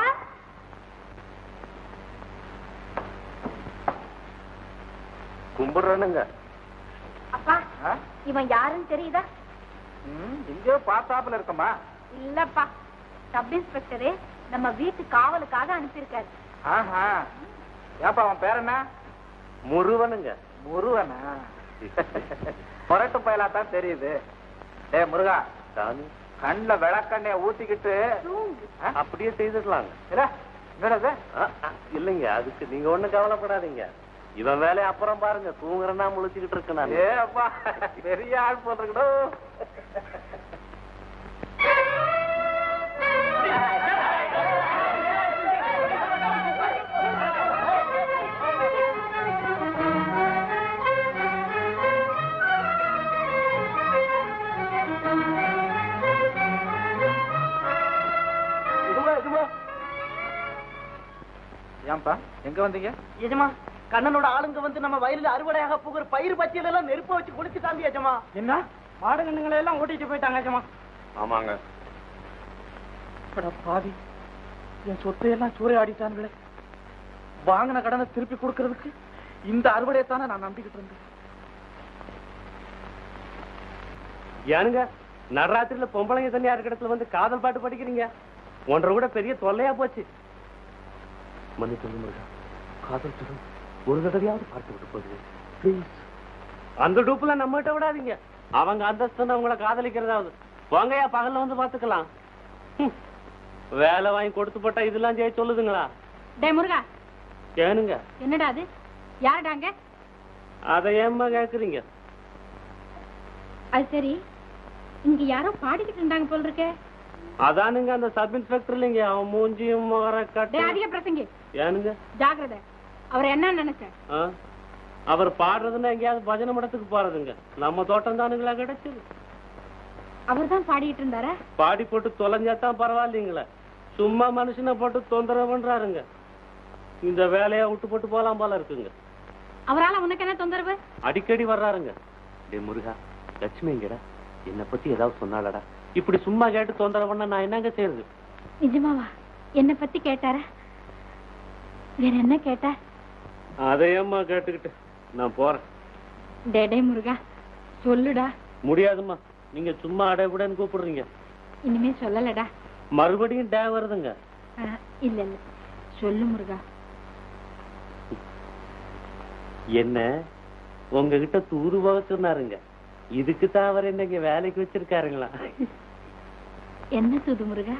கும்பிடுறானுங்க. அப்பா, இவன் யாருன்னு தெரியுதா? இங்கே பார்த்தாப்புல இருக்கமா? இல்லப்பா, சப் இன்ஸ்பெக்டரு நம்ம வீட்டு காவலுக்காக அனுப்பியிருக்காரு. ஆஹா, ஏப்பா அவன் பேர் என்ன? முருவனுங்க. முருவனா? புரட்டு பயலாத்தான் தெரியுது. டே முருகா, கண்ணுல விளக்கண்ணைய ஊத்திக்கிட்டு அப்படியே செய்திடலாங்க. இல்லைங்க, அதுக்கு நீங்க ஒண்ணும் கவலைப்படாதீங்க. இவன் வேலையை அப்புறம் பாருங்க. தூங்குறனா முழிச்சுக்கிட்டு இருக்கு. நான் ஏ அப்பா, பெரிய ஆள் போட்டுருக்கணும். ஏன்பா, எங்க வந்தீங்க? எஜமா, கண்ணனோட ஆளுங்க வந்து நம்ம வயலில் அறுவடையாக போகிற பயிர் பச்சியில எல்லாம் நெருப்ப வச்சு குளிச்சுட்டாங்க எஜமா. என்ன மாடு கண்ணுங்களை எல்லாம் ஓட்டிட்டு போயிட்டாங்க எஜமா? ஆமாங்க. பாதி என் சொத்தையெல்லாம் சூறையாடிட்டானுங்களே. வாங்கின கடனை திருப்பி கொடுக்கறதுக்கு இந்த அறுவடையத்தானே நான் நம்பிக்கிட்டு இருந்தேன். ஏனுங்க, நடராத்திரியில பொம்பளைங்க தண்ணி யாரு இடத்துல வந்து காதல் பாட்டு படிக்கிறீங்க? ஒன்றரை கூட பெரிய தொல்லையா போச்சு. மன்னிச்சு காதல் ஒரு தடவையாவது பார்த்து விட்டு போகுது. பிளீஸ், அந்த டூப்புல நம்மகிட்ட விடாதீங்க. அவங்க அந்தஸ்து உங்களை காதலிக்கிறதாவது. வாங்கயா, பகல்ல வந்து பாத்துக்கலாம். வேலை வாங்கி கொடுத்து போட்டா இதெல்லாம் செய்ய சொல்லுதுங்களா? டே முருகா, ஏனுங்க? என்னடா அது? யாருடாங்க? அதை ஏம்மா கேக்குறீங்க? அது சரி, இங்க யாரோ பாடிக்கிட்டு இருந்தாங்க போல் இருக்கே. அதானுங்க அந்த சப் இன்ஸ்பெக்டர் இல்லைங்க, அவன் மூஞ்சியும் முகர கட்டி. அதிக பிரசங்கி. ஏனுங்க? ஜாக்கிரதை. அவர் என்ன நினைச்ச? அவர் பாடுறதுன்னா எங்கேயாவது பஜனை மடத்துக்கு போறதுங்க. நம்ம தோட்டம் தானுங்களா கிடைச்சது. அவர் தான் பாடிட்டு இருந்தாரா? பாடி போட்டு தொலைஞ்சாதான் பரவாயில்லைங்களா, சும்மா மனுஷனை போட்டு தொந்தரவு பண்றாருங்க. இந்த வேலையை விட்டு போட்டு போலாம் போல இருக்குங்க. அவரால உனக்கு என்ன தொந்தரவு? அடிக்கடி வர்றாருங்க. டே முருகா, லட்சுமி எங்கடா? என்னை பத்தி ஏதாவது சொன்னாலடா? இப்படி சும்மா கேட்டு தொந்தரவு பண்ண நான் என்னங்க செய்யறது? நிஜமாவா? என்ன பத்தி கேட்டாரா? வேற என்ன கேட்டா? அதையம்மா கேட்டுக்கிட்டு நான் போறேன். டேடே முருகா, சொல்லுடா. முடியாதும்மா, நீங்க சும்மா அடைபுடன்னு கூப்பிடுறீங்க. இனிமே சொல்லலடா. மறுபடியும் டே வருதுங்க. இல்ல இல்ல, சொல்லு முருகா. என்ன உங்ககிட்ட தூரு போக சொன்னாருங்க, இதுக்குதான் அவர் என்னங்க வேலைக்கு வச்சிருக்காருங்களா? என்ன தூது முருகா?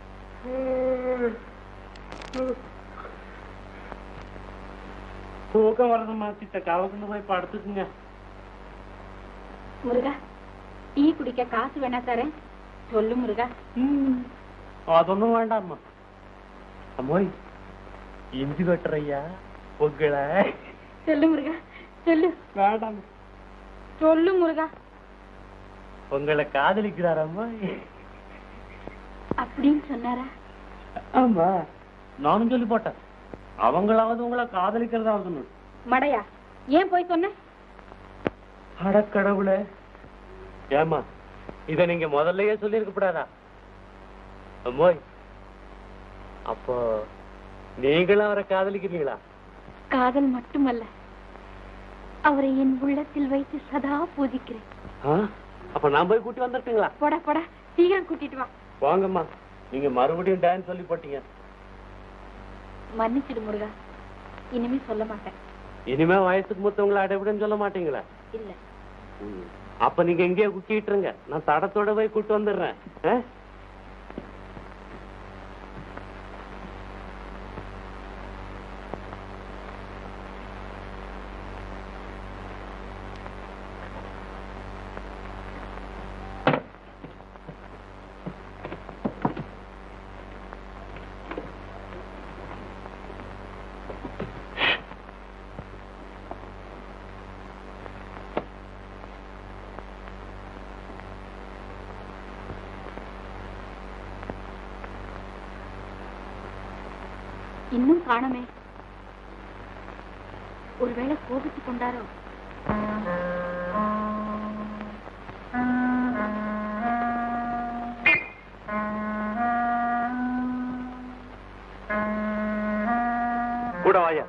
தூக்கம் வரதுமா, சித்த காவக்குன்னு போய் படுத்துக்குங்க. முருகா, டீ குடிக்க காசு வேணா தரேன், சொல்லு முருகா. அதொன்னும் வேண்டாம்மா. அம்மோய், இஞ்சி வெட்டுறையா உங்களை? சொல்லு முருகா, சொல்லு. வேண்டாம், சொல்லு முருகா. உங்களை காதலிக்கிறாரம்மா? அப்படின்னு சொன்னாரா? ஆமா, நானும் சொல்லி போட்டேன். அவங்களாவது உங்களை காதலிக்கிறதாவது. மடையா, ஏன் போய் சொன்ன? அடக்கடவுளே, ஏமா இத நீங்க முதல்லயே சொல்லி இருக்கப்படாதா? அம்மோய், அப்போ நீங்களும் அவரை காதலிக்கிறீங்களா? காதல் மட்டுமல்ல, அவரை என் உள்ளத்தில் வைத்து சதா பூஜிக்கிறேன். அப்ப நான் போய் கூட்டி வந்துட்டுங்களா? போட போட, சீக்கிரம் கூட்டிட்டு வா. வாங்கம்மா, நீங்க மறுபடியும் டான்ஸ் சொல்லி போட்டீங்க. மன்னிச்சிடு முருகா, இனிமே சொல்ல மாட்டேன். இனிமே வயசுக்கு மூத்தவங்களை அடைவிடன்னு சொல்ல மாட்டீங்களா? இல்ல. அப்ப நீங்க எங்கேயே குக்கிட்டுருங்க, நான் தடத்தோட போய் கூட்டு வந்துடுறேன். இன்னும் காணமே. ஒருவேளை கோபித்து கொண்டாரோ? கூட வாயா.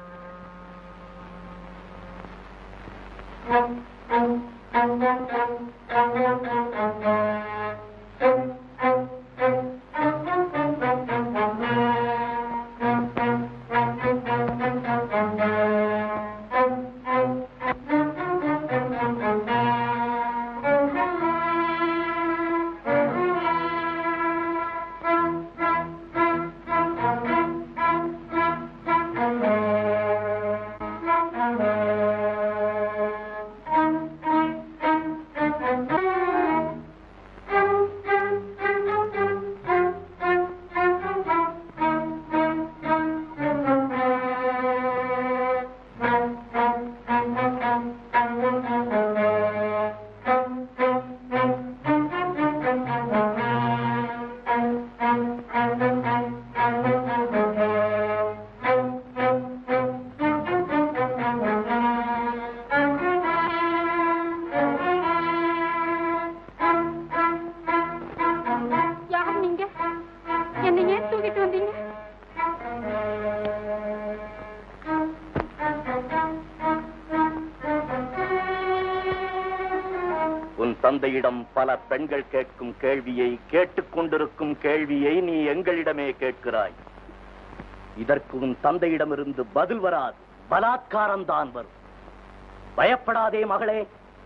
தந்தையிடம் பல பெண்கள் கேட்கும் கேள்வியை கேட்டுக் கொண்டிருக்கும் கேள்வியை நீ எங்களிடமே கேட்கிறாய். இதற்கு உன் தந்தையிடமிருந்து பதில் வராது, பலாத்காரம் தான் வரும். பயப்படாதே மகளே,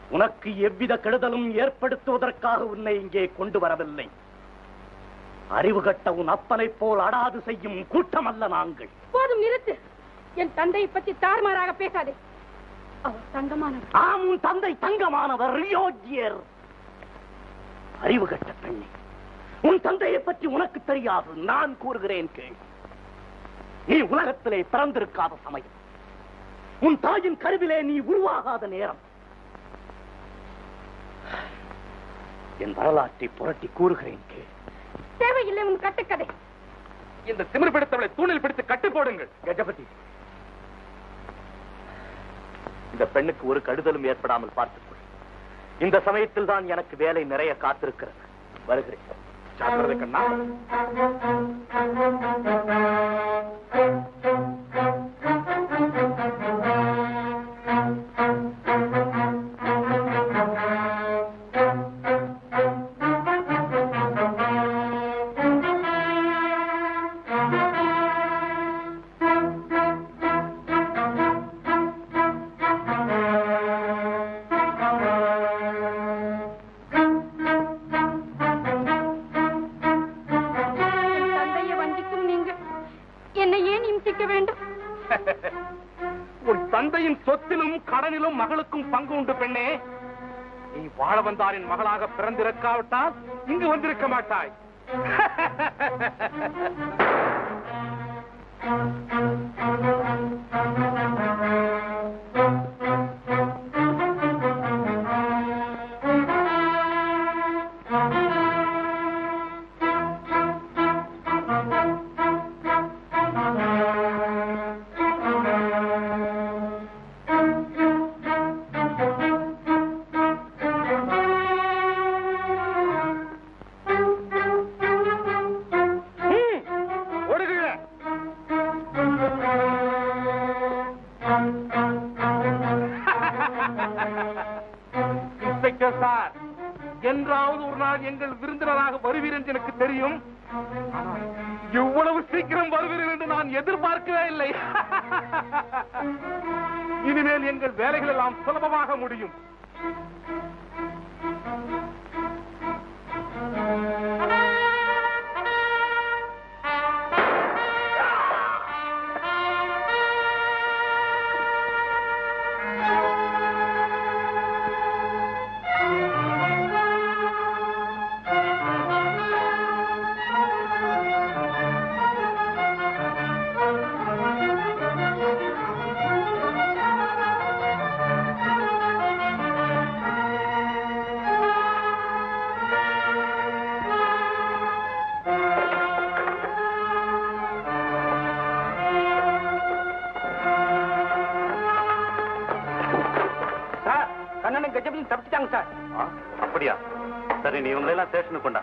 உனக்கு எவ்வித கெடுதலும் ஏற்படுத்துவதற்காக உன்னை இங்கே கொண்டு வரவில்லை. அறிவு கட்ட உன் அப்பனை போல் அடாது செய்யும் கூட்டம் அல்ல நாங்கள். போதும், நிறுத்து. என் தந்தையை பற்றி தாறுமாறாக பேசாதே. அவர் தங்கமானவர். ஆம், உன் தந்தை தங்கமானவர், யோக்கியர். அறிவு கட்ட பெண்ணே, உன் தந்தையை பற்றி உனக்கு தெரியாது. நான் கூறுகிறேன் கேள். நீ உலகத்திலே பிறந்திருக்காத சமயம், உன் தாயின் கருவிலே நீ உருவாகாத நேரம். என் வரலாற்றை புரட்டி கூறுகிறேன் கேள். தேவையில்லை உன் கட்டுக்கதை. இந்த திமிர் பிடித்தவளை தூணில் பிடித்து கட்டு போடுங்கள். கஜபதி, இந்த பெண்ணுக்கு ஒரு கடுதலும் ஏற்படாமல் பார்த்துக்கொள். இந்த சமயத்தில் தான் எனக்கு வேலை நிறைய காத்திருக்கிறது. வருகிறேன். ஜாக்கிரதை கண்ணா. உன் தந்தையின் சொத்திலும் கடனிலும் மகளுக்கும் பங்கு உண்டு பெண்ணே. நீ வாழ வந்தாரின் மகளாக பிறந்திருக்காவிட்டால் இங்கு வந்திருக்க மாட்டாய். என்றாவது ஒரு நாள் எங்கள் விருந்தினராக வருவீர் என்று எனக்கு தெரியும். இவ்வளவு சீக்கிரம் வருவீர்கள் என்று நான் எதிர்பார்க்கவே இல்லை. இனிமேல் எங்கள் வேலைகள் எல்லாம் சுலபமாக முடியும். தப்பிச்சிட்டாங்க சார். அப்படியா? சரி, நீ இவங்களை எல்லாம் ஸ்டேஷனுக்கு கொண்டா.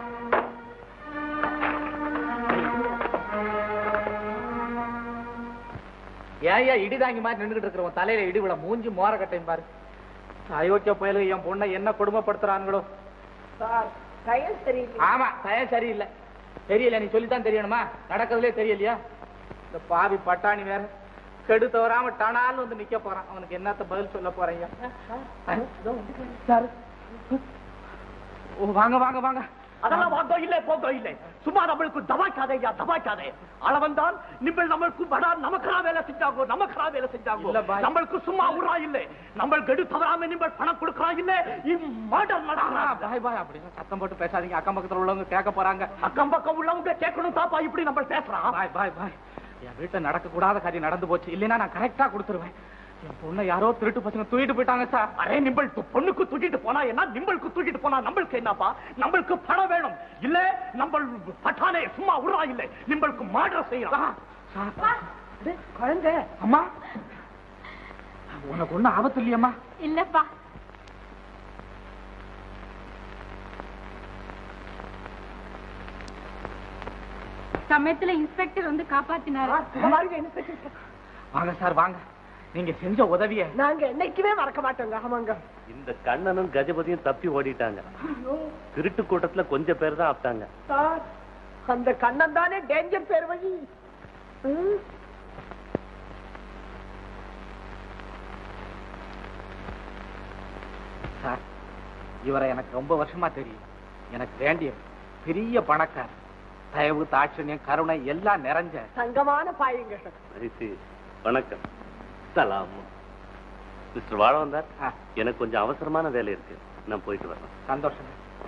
ஏயா இடி தாங்கி மாதிரி நின்றுகிட்டு இருக்கிறவன் தலையில இடி விட மூஞ்சி மோர கட்டையும் பாரு. அயோக்கிய புயலு என் பொண்ணை என்ன கொடுமைப்படுத்துறாங்களோ. ஆமா, தயம் சரியில்லை. தெரியல, நீ சொல்லித்தான் தெரியணுமா? நடக்கிறதுலே தெரியலையா? இந்த பாவி பட்டாணி வேற கெடுத்து வராம டனாலும் வந்து நிக்க போறான். அவனுக்கு என்னத்த பதில் சொல்ல போறீங்க? வாங்க வாங்க வாங்க. அதெல்லாம் வாங்க இல்லை, போக இல்லை. சும்மா நம்மளுக்கு தபாய்க்காதே, தபாய்க்காதே. அளவந்தான் நிம்பள் நம்மளுக்கு படா நமக்கரா வேலை செஞ்சாங்கோ, நமக்கரா வேலை செஞ்சாங்கோ. நம்மளுக்கு சும்மா ஊரா இல்லை. நம்ம கெடு தவறாம நிம்பள் பணம் கொடுக்கறா இல்லை. மாடல் நடக்கிறா. பாய் பாய் அப்படின்னு சத்தம் போட்டு பேசாதீங்க. அக்கம் பக்கத்துல உள்ளவங்க கேட்க போறாங்க. அக்கம் பக்கம் உள்ளவங்க கேட்கணும் தாப்பா இப்படி நம்ம பேசுறான். பாய் பாய் பாய். என் வீட்டுல நடக்க கூடாத காரியம் நடந்து போச்சு. இல்லைன்னா நான் கரெக்டா கொடுத்துருவேன். என் பொண்ணை யாரோ திருட்டு பசங்க தூக்கிட்டு போயிட்டாங்க சார். அரே, நிம்பள் பொண்ணுக்கு தூக்கிட்டு போனா என்ன, நிம்பளுக்கு தூக்கிட்டு போனா நம்மளுக்கு என்னப்பா? நம்மளுக்கு பணம் வேணும். இல்ல நம்ம பட்டானே சும்மா உருவா இல்லை. நிம்பளுக்கு மாடல் செய்யலாம். குழந்தை அம்மா, உனக்கு ஒண்ணு ஆபத்து இல்லையம்மா? இல்லப்பா. சமயத்துல இன்ஸ்பெக்டர் வந்து காப்பாத்தினாரு. வாங்க சார் வாங்க. நீங்க செஞ்ச உதவிய நாங்க என்னைக்குமே மறக்க மாட்டோங்க. ஆமாங்க. இந்த கண்ணனும் கஜபதியும் தப்பி ஓடிட்டாங்க. திருட்டு கூட்டத்துல கொஞ்சம் பேர் தான் ஆப்டாங்க. சார், அந்த கண்ணன் தானே டேஞ்சர் பேர் வழி. இவரை எனக்கு ரொம்ப வருஷமா தெரியும். எனக்கு வேண்டிய பெரிய பணக்கார, தயவு, தாட்சணியம், கருணை எல்லாம் நிறைஞ்ச தங்கமான பாயுங்க. வணக்கம். சலாம். மிஸ்டர் வாழ வந்தார். எனக்கு கொஞ்சம் அவசரமான வேலை இருக்கு, நான் போயிட்டு வரேன். சந்தோஷம்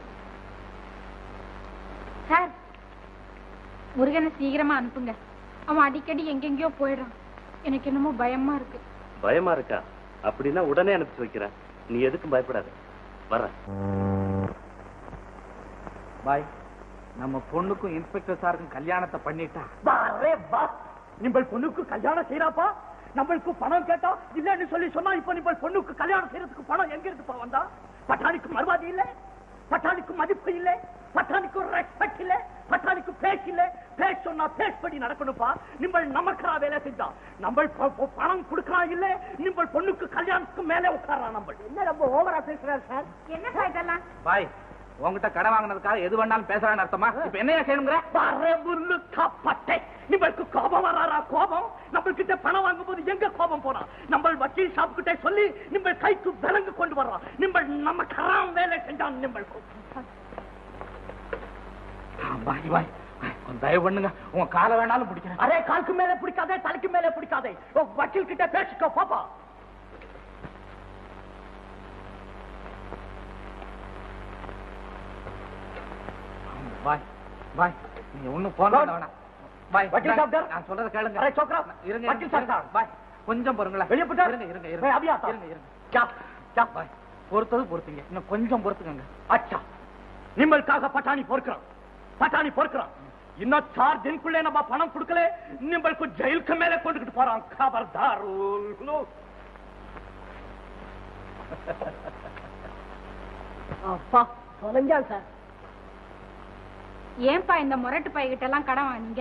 சார். முருகனை சீக்கிரமா அனுப்புங்க. அவன் அடிக்கடி எங்கெங்கயோ போயிடுறான். எனக்கு என்னமோ பயமா இருக்கு. பயமா இருக்கா? அப்படின்னா உடனே அனுப்பிச்சு வைக்கிறேன். நீ எதுக்கும் பயப்படாத. வர. பாய், நம்ம பொண்ணுக்கும் இன்ஸ்பெக்டர் சாருக்கும் கல்யாணத்தை பண்ணிட்டா. நிம்பள் பொண்ணுக்கு கல்யாணம் செய்யறாப்பா. நம்மளுக்கு பணம் கேட்டா இல்லன்னு சொல்லி சொன்னா, இப்ப நிம்பள் பொண்ணுக்கு கல்யாணம் செய்யறதுக்கு பணம் எங்க இருக்குப்பா வந்தா? பட்டாணிக்கு மறுவாதி இல்ல, பட்டாணிக்கு மதிப்பு இல்ல, பட்டாணிக்கு ரெஸ்பெக்ட் இல்ல, பட்டாணிக்கு பேச்சு இல்ல. பேச சொன்னா பேசப்படி நடக்கணும்பா. நிம்பள் நமக்கா வேலை செஞ்சா நம்ம பணம் கொடுக்கறா இல்ல, நிம்பள் பொண்ணுக்கு கல்யாணத்துக்கு மேல உட்கார்றா. நம்ம என்ன ரொம்ப ஓவரா பேசுறாரு சார்? என்ன சார் இதெல்லாம்? பாய், உங்ககிட்ட கடை வாங்கினதுக்காக எது வேணாலும் பேசுறான்னு அர்த்தமா? இப்ப என்ன செய்யணுங்கிற? நம்மளுக்கு கோபம் வராரா? கோபம் நம்ம கிட்ட பணம் வாங்கும் போது எங்க கோபம் போறா? நம்ம வக்கீல் ஷாப் கிட்ட சொல்லி நம்ம கைக்கு விலங்கு கொண்டு வர்றோம். நம்ம நம்ம கராம் வேலை செஞ்சான். நம்மளுக்கு பாய் பாய், கொஞ்சம் தயவு பண்ணுங்க. உங்க காலை வேணாலும் பிடிக்கிறேன். அரே, காலுக்கு மேல பிடிக்காதே, தலைக்கு மேல பிடிக்காதே. வக்கீல் கிட்ட பேசிக்கோ பாப்பா. பாய் பாய், நீங்க ஒண்ணும் போன வேணாம். பாய், வக்கீல் சாப் நான் சொல்றத கேளுங்க. அரே சோக்ரா, இருங்க வக்கீல் சாப் பாய், கொஞ்சம் பொறுங்களேன். வெளிய போடா. இருங்க இருங்க இருங்க அபியா இருங்க இருங்க. சாப் சாப் பாய், பொறுத்தது பொறுத்துங்க, இன்னும் கொஞ்சம் பொறுத்துக்கங்க. அச்சா, நிம்மளுக்காக பட்டாணி பொறுக்கிறான், பட்டாணி பொறுக்கிறான். இன்னும் சார் தினக்குள்ளே நம்ம பணம் கொடுக்கல, நிம்மளுக்கு ஜெயிலுக்கு மேல கொண்டுகிட்டு போறான். கபர்தார். அப்பா தொலைஞ்சான் சார். ஏன்பா இந்த முரட்டு பைகிட்ட எல்லாம் கடன் வாங்கினீங்க?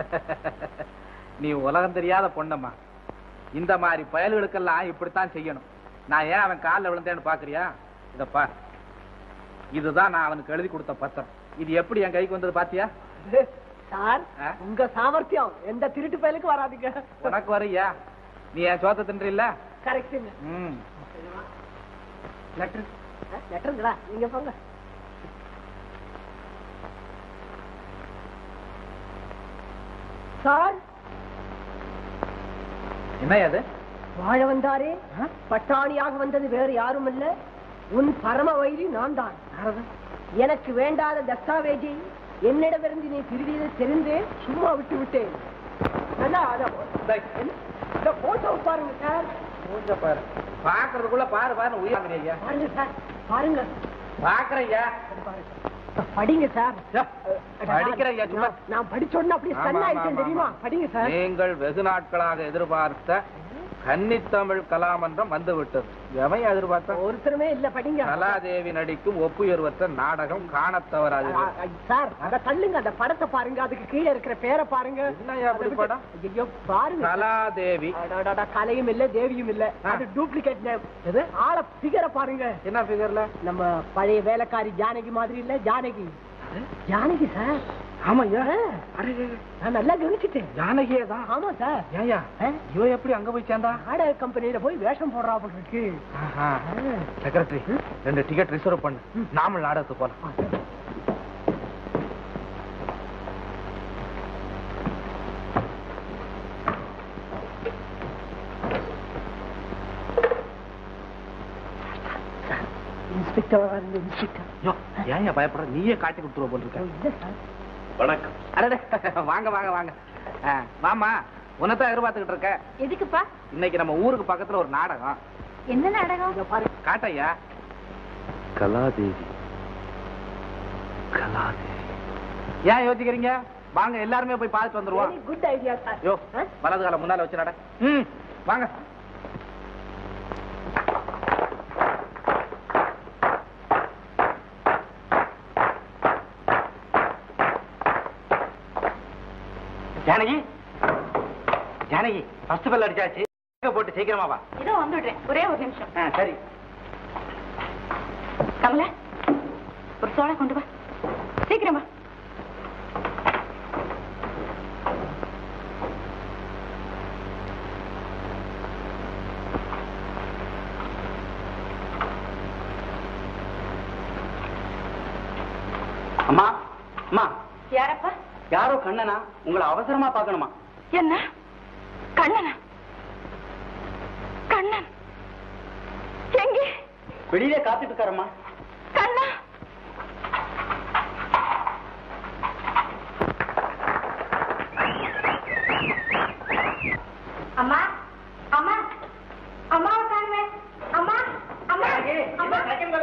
நீ உலகம் தெரியாத பொண்ணம்மா. இந்த மாதிரி பயல்களுக்கெல்லாம் இப்படித்தான் செய்யணும். நான் ஏன் அவன் காலில் விழுந்தேன்னு பாக்குறியா? இதப்பா, இதுதான் நான் அவனுக்கு எழுதி கொடுத்த பத்திரம். இது எப்படி என் கைக்கு வந்தது பாத்தியா? சார், உங்க சாமர்த்தியம் எந்த திருட்டு பயலுக்கு வராதுங்க. உனக்கு வரையா? நீ என் சோத்த தின்றீல்ல? கரெக்டுங்க. ம். லெட்டர் லெட்டருங்களா? நீங்க போங்க. சார், என்ன அது? வாழ வந்தாரே, பட்டாணியாக வந்தது வேறு யாரும் இல்ல, உன் பரம வைரி நான் தான். எனக்கு வேண்டாத தஸ்தாவேஜை என்னிடமிருந்து நீ திருடியதை தெரிந்தே சும்மா விட்டு விட்டேன். போட்டோ பாருங்க சார். பாரு, பாக்குறதுக்குள்ள பாரு பாரு உயிர். பாருங்க சார், பாருங்க. பாக்குறையா? படிங்க சார். படிக்கிறையா? சும்மா நான் படிச்சோன்னு அப்படியே ஸ்டன் ஆயிட்டேன் தெரியுமா? படிங்க சார். நீங்கள் வெகு நாட்களாக எதிர்பார்த்த கன்னித்தமிழ் கலாமன்றம் வந்து விட்டது. எவை எதிர்பார்த்த? ஒருத்தருமே இல்ல. படிங்க. கலாதேவி நடிக்கும் ஒப்புயர்வற்ற நாடகம் காணத்தவராது. சார், அத தள்ளுங்க. அந்த படத்தை பாருங்க, அதுக்கு கீழே இருக்கிற பேரை பாருங்க. என்னையா அப்படி படம்? ஐயோ பாருங்க. கலாதேவி. கலையும் இல்ல, தேவியும் இல்ல, அது டூப்ளிகேட் நேம். எது? ஆள பிகரை பாருங்க. என்ன பிகர்ல? நம்ம பழைய வேலைக்காரி ஜானகி மாதிரி இல்ல, ஜானகி. ஜானகி சார். ஆமாய்யா, நான் நல்லா கவனிச்சுட்டேன். ஜானகியே தான். ஆமா சார். ஏயா இவ எப்படி அங்க போய் சேர்ந்தா? நாடக கம்பெனியில போய் வேஷம் போடுறாப்ப இருக்கு. செக்ரட்டரி, ரெண்டு டிக்கெட் ரிசர்வ் பண்ணு, நாமல் நாடகத்துக்கு போலாம். Inspector inspector. ஏன் பயப்படுற? நீயே காட்டி கொடுத்துருவ போல இருக்க. இல்ல சார். வணக்கம். அடடே, வாங்க வாங்க வாங்க. மாமா, உன்னதான் எதிர்பார்த்துக்கிட்டு இருக்க. எதுக்குப்பா? இன்னைக்கு நம்ம ஊருக்கு பக்கத்துல ஒரு நாடகம். என்ன நாடகம்? காட்டையா? கலாதேவி. கலாதேவி. ஏன் யோசிக்கிறீங்க? வாங்க எல்லாருமே போய் பார்த்துட்டு வந்துருவோம். Good idea sir. யோ, வலது கால முன்னால வச்சு நட. ம், வாங்க. ஜானகி, ஜானகி, ஃபர்ஸ்ட் பெல் அடிச்சாச்சு. போட்டு சீக்கிரமா வா. இதோ வந்துடுறேன், ஒரே ஒரு நிமிஷம். சரி. கமலா, ஒரு சோளா கொண்டு வா, சீக்கிரமா. அம்மா அம்மா யாரப்பா? யாரோ கண்ணனா உங்களை அவசரமா பார்க்கணுமா? என்ன கண்ணனா? கண்ணன் எங்கே? வெளியிலே காத்துட்டு இருக்காரம்மா. கண்ணா அம்மா அம்மா அம்மா உட்காருங்க. அம்மா அம்மா அம்மா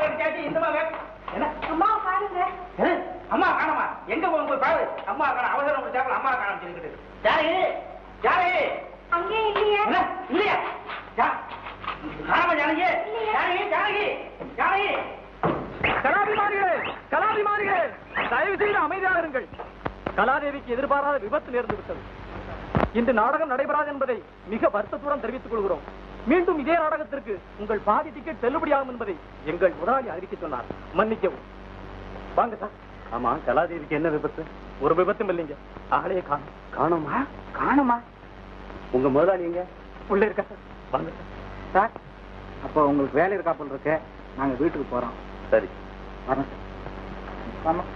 அம்மா உட்காருங்க. அம்மா காணமா எங்க போய் பாரு. அம்மா காண அவசரம் முடிச்சாங்க. அம்மா காண சொல்லிக்கிட்டு யாரு யாரு அங்கே இல்லையே. இல்லையா காணமா ஜானகி ஜானகி ஜானகி ஜானகி. கலாபிமானிகளே கலாபிமானிகளே தயவு செய்து அமைதியாக இருங்கள். கலாதேவிக்கு எதிர்பாராத விபத்து நேர்ந்து விட்டது. இன்று நாடகம் நடைபெறாது என்பதை மிக வருத்தத்துடன் தெரிவித்துக் கொள்கிறோம். மீண்டும் இதே நாடகத்திற்கு உங்கள் பாதி டிக்கெட் செல்லுபடியாகும் என்பதை எங்கள் முதலாளி அறிவிக்க சொன்னார். மன்னிக்கவும். வாங்க சார். ஆமா, கலாதேவிக்கு என்ன விபத்து? ஒரு விபத்தும் இல்லைங்க. ஆளையே காணும். காணுமா? காணுமா? உங்க முதலாளி எங்க? உள்ள இருக்கா சார்? வாங்க சார். சார் அப்போ உங்களுக்கு வேலை இருக்கா போல் இருக்கு. நாங்க வீட்டுக்கு போறோம். சரி வரேன் சார். ஆமா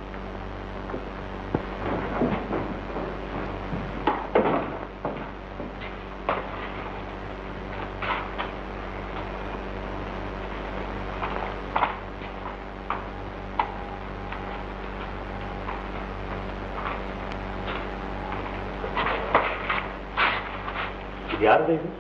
யாருடைய இது?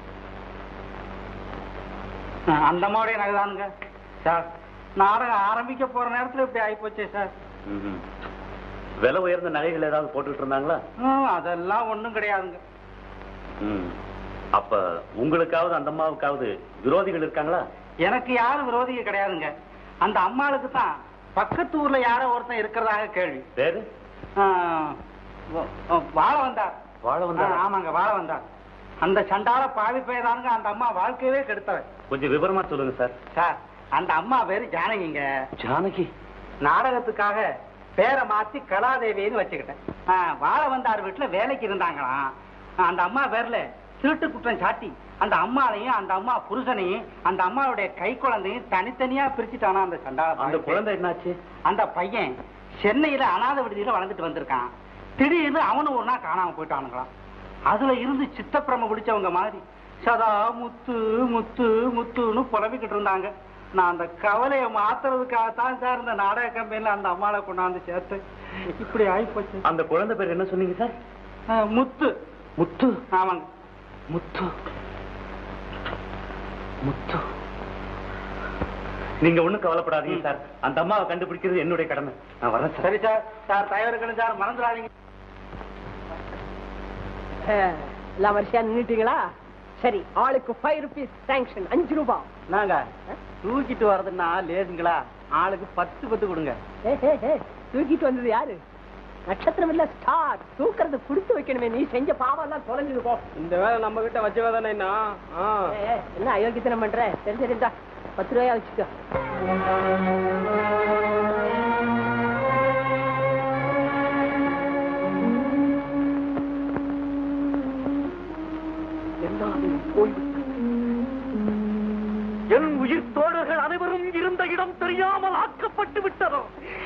அந்த அம்மாவுடைய நகைதானுங்க சார். நாடகம் ஆரம்பிக்க போற நேரத்துல இப்படி ஆயிப்போச்சே சார். ம்ஹும். விலை உயர்ந்த நகைகள் ஏதாவது போட்டுட்டு இருந்தாங்களா? ம், அதெல்லாம் ஒண்ணும் கிடையாதுங்க. ம். அப்ப உங்களுக்காவது அந்த அம்மாவுக்காவது விரோதிகள் இருக்காங்களா? எனக்கு யாரும் விரோதிக கிடையாதுங்க. அந்த அம்மாளுக்கு தான் பக்கத்து ஊர்ல யாரோ ஒருத்தன் இருக்கிறதாக கேள்வி. பேரு? ஆ, வ- வாழ வந்தார். வாழ வந்தாரா? ஆ, ஆமாங்க, வாழ வந்தார். அந்த சண்டால பாவி பேதானுங்க அந்த அம்மா வாழ்க்கையவே கெடுத்தவன். கொஞ்சம் விவரமா சொல்லுங்க சார். சார் அந்த அம்மா பேரு ஜானகிங்க. ஜானகி? நாடகத்துக்காக பேரை மாத்தி கலாதேவின்னு வச்சுக்கிட்டேன். ஆ, வாழ வந்தார் வீட்டுல வேலைக்கு இருந்தாங்களாம். அந்த அம்மா பேர்ல திருட்டு குற்றம் சாட்டி அந்த அம்மாவையும் அந்த அம்மா புருஷனையும் அந்த அம்மாவுடைய கை குழந்தையும் தனித்தனியா பிரிச்சுட்டானா அந்த சண்டால. அந்த குழந்தை என்னாச்சு? அந்த பையன் சென்னையில அனாதை விடுதியில வளர்ந்துட்டு வந்திருக்கான். திடீர்னு அவனும் ஒரு நாள் காணாம போயிட்டானுங்களாம். அதுல இருந்து சித்தப்பிரம பிடிச்சவங்க மாதிரி சதா முத்து முத்து முத்துன்னு புலம்பிக்கிட்டு இருந்தாங்க. நான் அந்த கவலையை மாத்துறதுக்காகத்தான் சார் இந்த நாடக கம்பெனில அந்த அம்மாவை கொண்டாந்து சேர்த்து இப்படி ஆயிப்போச்சு. அந்த குழந்தை பேர் என்ன சொன்னீங்க சார்? ஆ, முத்து. முத்து? ஆமாங்க. முத்து முத்து. நீங்க ஒண்ணும் கவலைப்படாதீங்க சார். அந்த அம்மாவை கண்டுபிடிக்கிறது என்னுடைய கடமை. நான் வரேன் சார். சரி சார். சார் தயவு சார், மறந்துடாதீங்க. எல்லாம் வரிசையா நின்னுட்டீங்களா? சரி, ஆளுக்கு ஃபைவ் ருபீஸ் சாங்ஷன். அஞ்சு ரூபாய். நாங்க தூக்கிட்டு வர்றதுன்னா லேசுங்களா? ஆளுக்கு பத்து பத்து கொடுங்க. தூக்கிட்டு வந்தது யாரு? நட்சத்திரம் இல்ல, ஸ்டார். தூக்கறது குடுத்து வைக்கணுமே. நீ செஞ்ச பாவம் எல்லாம் தொலைஞ்சது போ. இந்த வேலை நம்ம கிட்ட வச்சவே தானே. என்ன அயோக்கியத்தனம் பண்ற? சரி சரி, இந்தா பத்து ரூபாயா வச்சுக்க. என் உயிர் தோழர்கள் அனைவரும் இருந்த இடம் தெரியாமல் ஆக்கப்பட்டு விட்டதோ?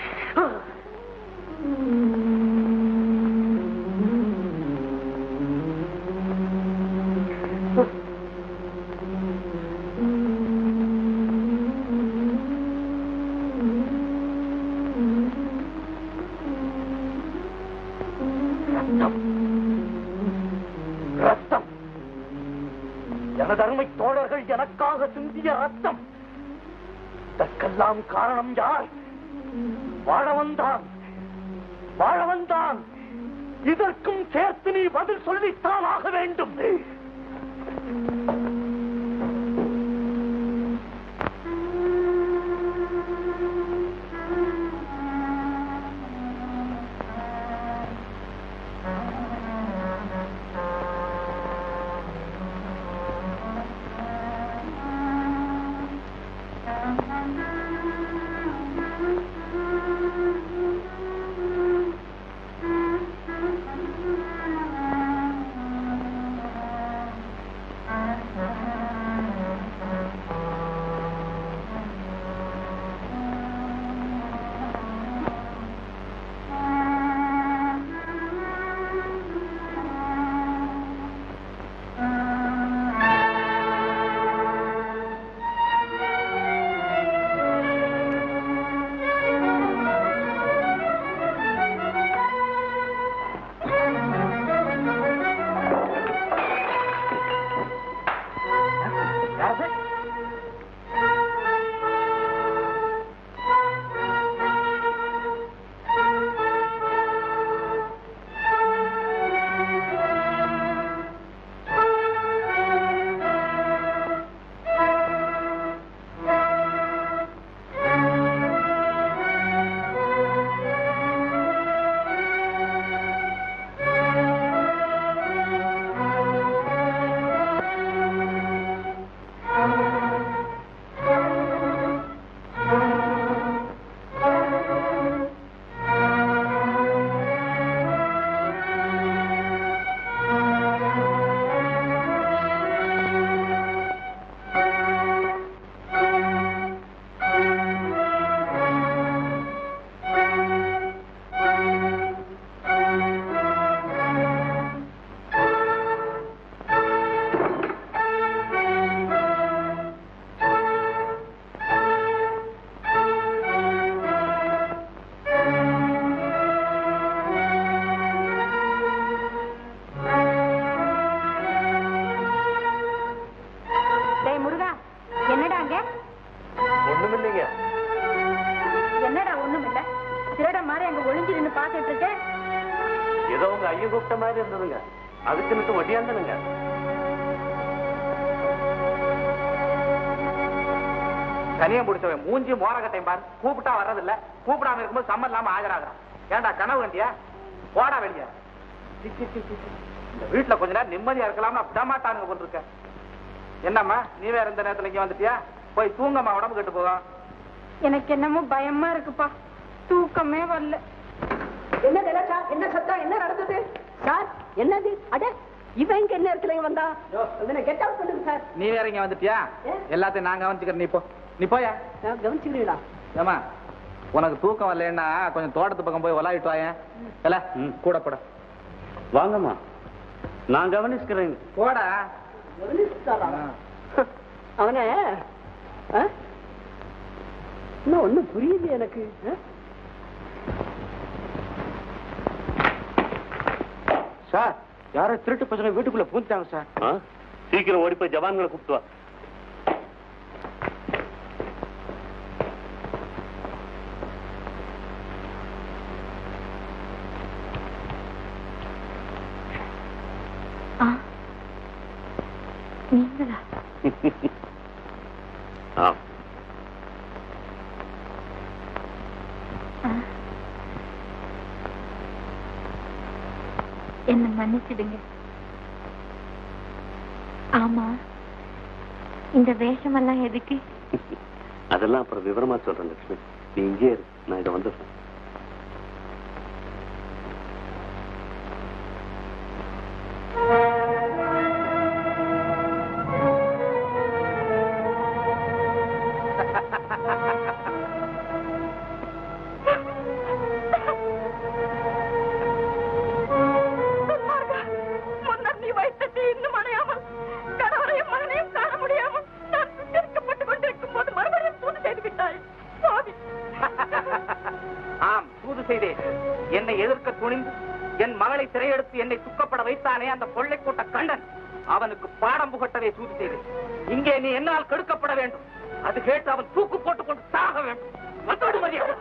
ரத்தம், எனது அருமை தோழர்கள் எனக்காக சிந்திய ரத்தம். இதற்கெல்லாம் காரணம் யார்? வாழவன்தான், வாழவன்தான். இதற்கும் சேர்த்து நீ பதில் சொல்லித்தான் ஆக வேண்டும். பாத்துட்டு இருக்க? ஏதோ உங்க ஐயன் கூப்பிட்ட மாதிரி இருந்ததுங்க, அதுக்கு நின்று ஒட்டியாந்தனுங்க. கனியம் பிடிச்சவன் மூஞ்சி மோரகட்டையும் பாரு, கூப்பிட்டா வர்றதில்ல, கூப்பிடாம இருக்கும்போது சம்மன் இல்லாம ஆஜராகிறான். ஏண்டா கனவு கண்டியா? போடா வெளிய. இந்த வீட்டுல கொஞ்ச நேரம் நிம்மதியா இருக்கலாம்னு அப்படிமாட்டானுங்க கொண்டிருக்க. என்னம்மா நீ வேற இந்த நேரத்துல இங்க வந்துட்டியா? போய் தூங்கம்மா, உடம்பு கெட்டு போகும். எனக்கு என்னமோ பயமா இருக்குப்பா, தூக்கமே வரல. என்ன நிலச்சா? என்ன சத்தம்? என்ன நடந்தது சார்? என்னது? அட இவன் இங்க என்ன இடத்துல வந்தா? கெட் அவுட் பண்ணுங்க சார். நீ வேற இங்க வந்துட்டியா? எல்லாத்தையும் நான் கவனிச்சுக்கிறேன். நீ போ, நீ போயா. கவனிச்சுக்கிறீங்களா? ஏமா உனக்கு தூக்கம் வரலன்னா கொஞ்சம் தோட்டத்து பக்கம் போய் விளையாட்டு வாயேன். இல்ல கூட போட. வாங்கம்மா, நான் கவனிச்சுக்கிறேன். போடா. அவனை இன்னும் ஒண்ணும் புரியுது எனக்கு. சார் யாரோ திருட்டு பசங்க வீட்டுக்குள்ள பூந்துட்டாங்க சார். சீக்கிரம் ஓடி போய் ஜவான்களை கூப்பிட்டு வா. நீங்களா? என்ன மன்னிச்சிடுங்க. ஆமா, இந்த வேஷமெல்லாம் எதுக்கு? அதெல்லாம் அப்புறம் விவரமா சொல்றேன் லட்சுமி, நீ இங்கே இரு, நான் இதை வந்துடுறேன். என்னை எதிர்க்க துணிந்து என் மகளை சிறையெடுத்து என்னை துக்கப்பட வைத்தானே அந்த கொள்ளை கூட்ட கண்டன், அவனுக்கு பாடம் புகட்டவே சூது செய்தேன். இங்கே நீ என்னால் கெடுக்கப்பட வேண்டும். அது கேட்டு அவன் தூக்கு போட்டுக் கொண்டு சாக வேண்டும். மற்றொரு மரியாதை.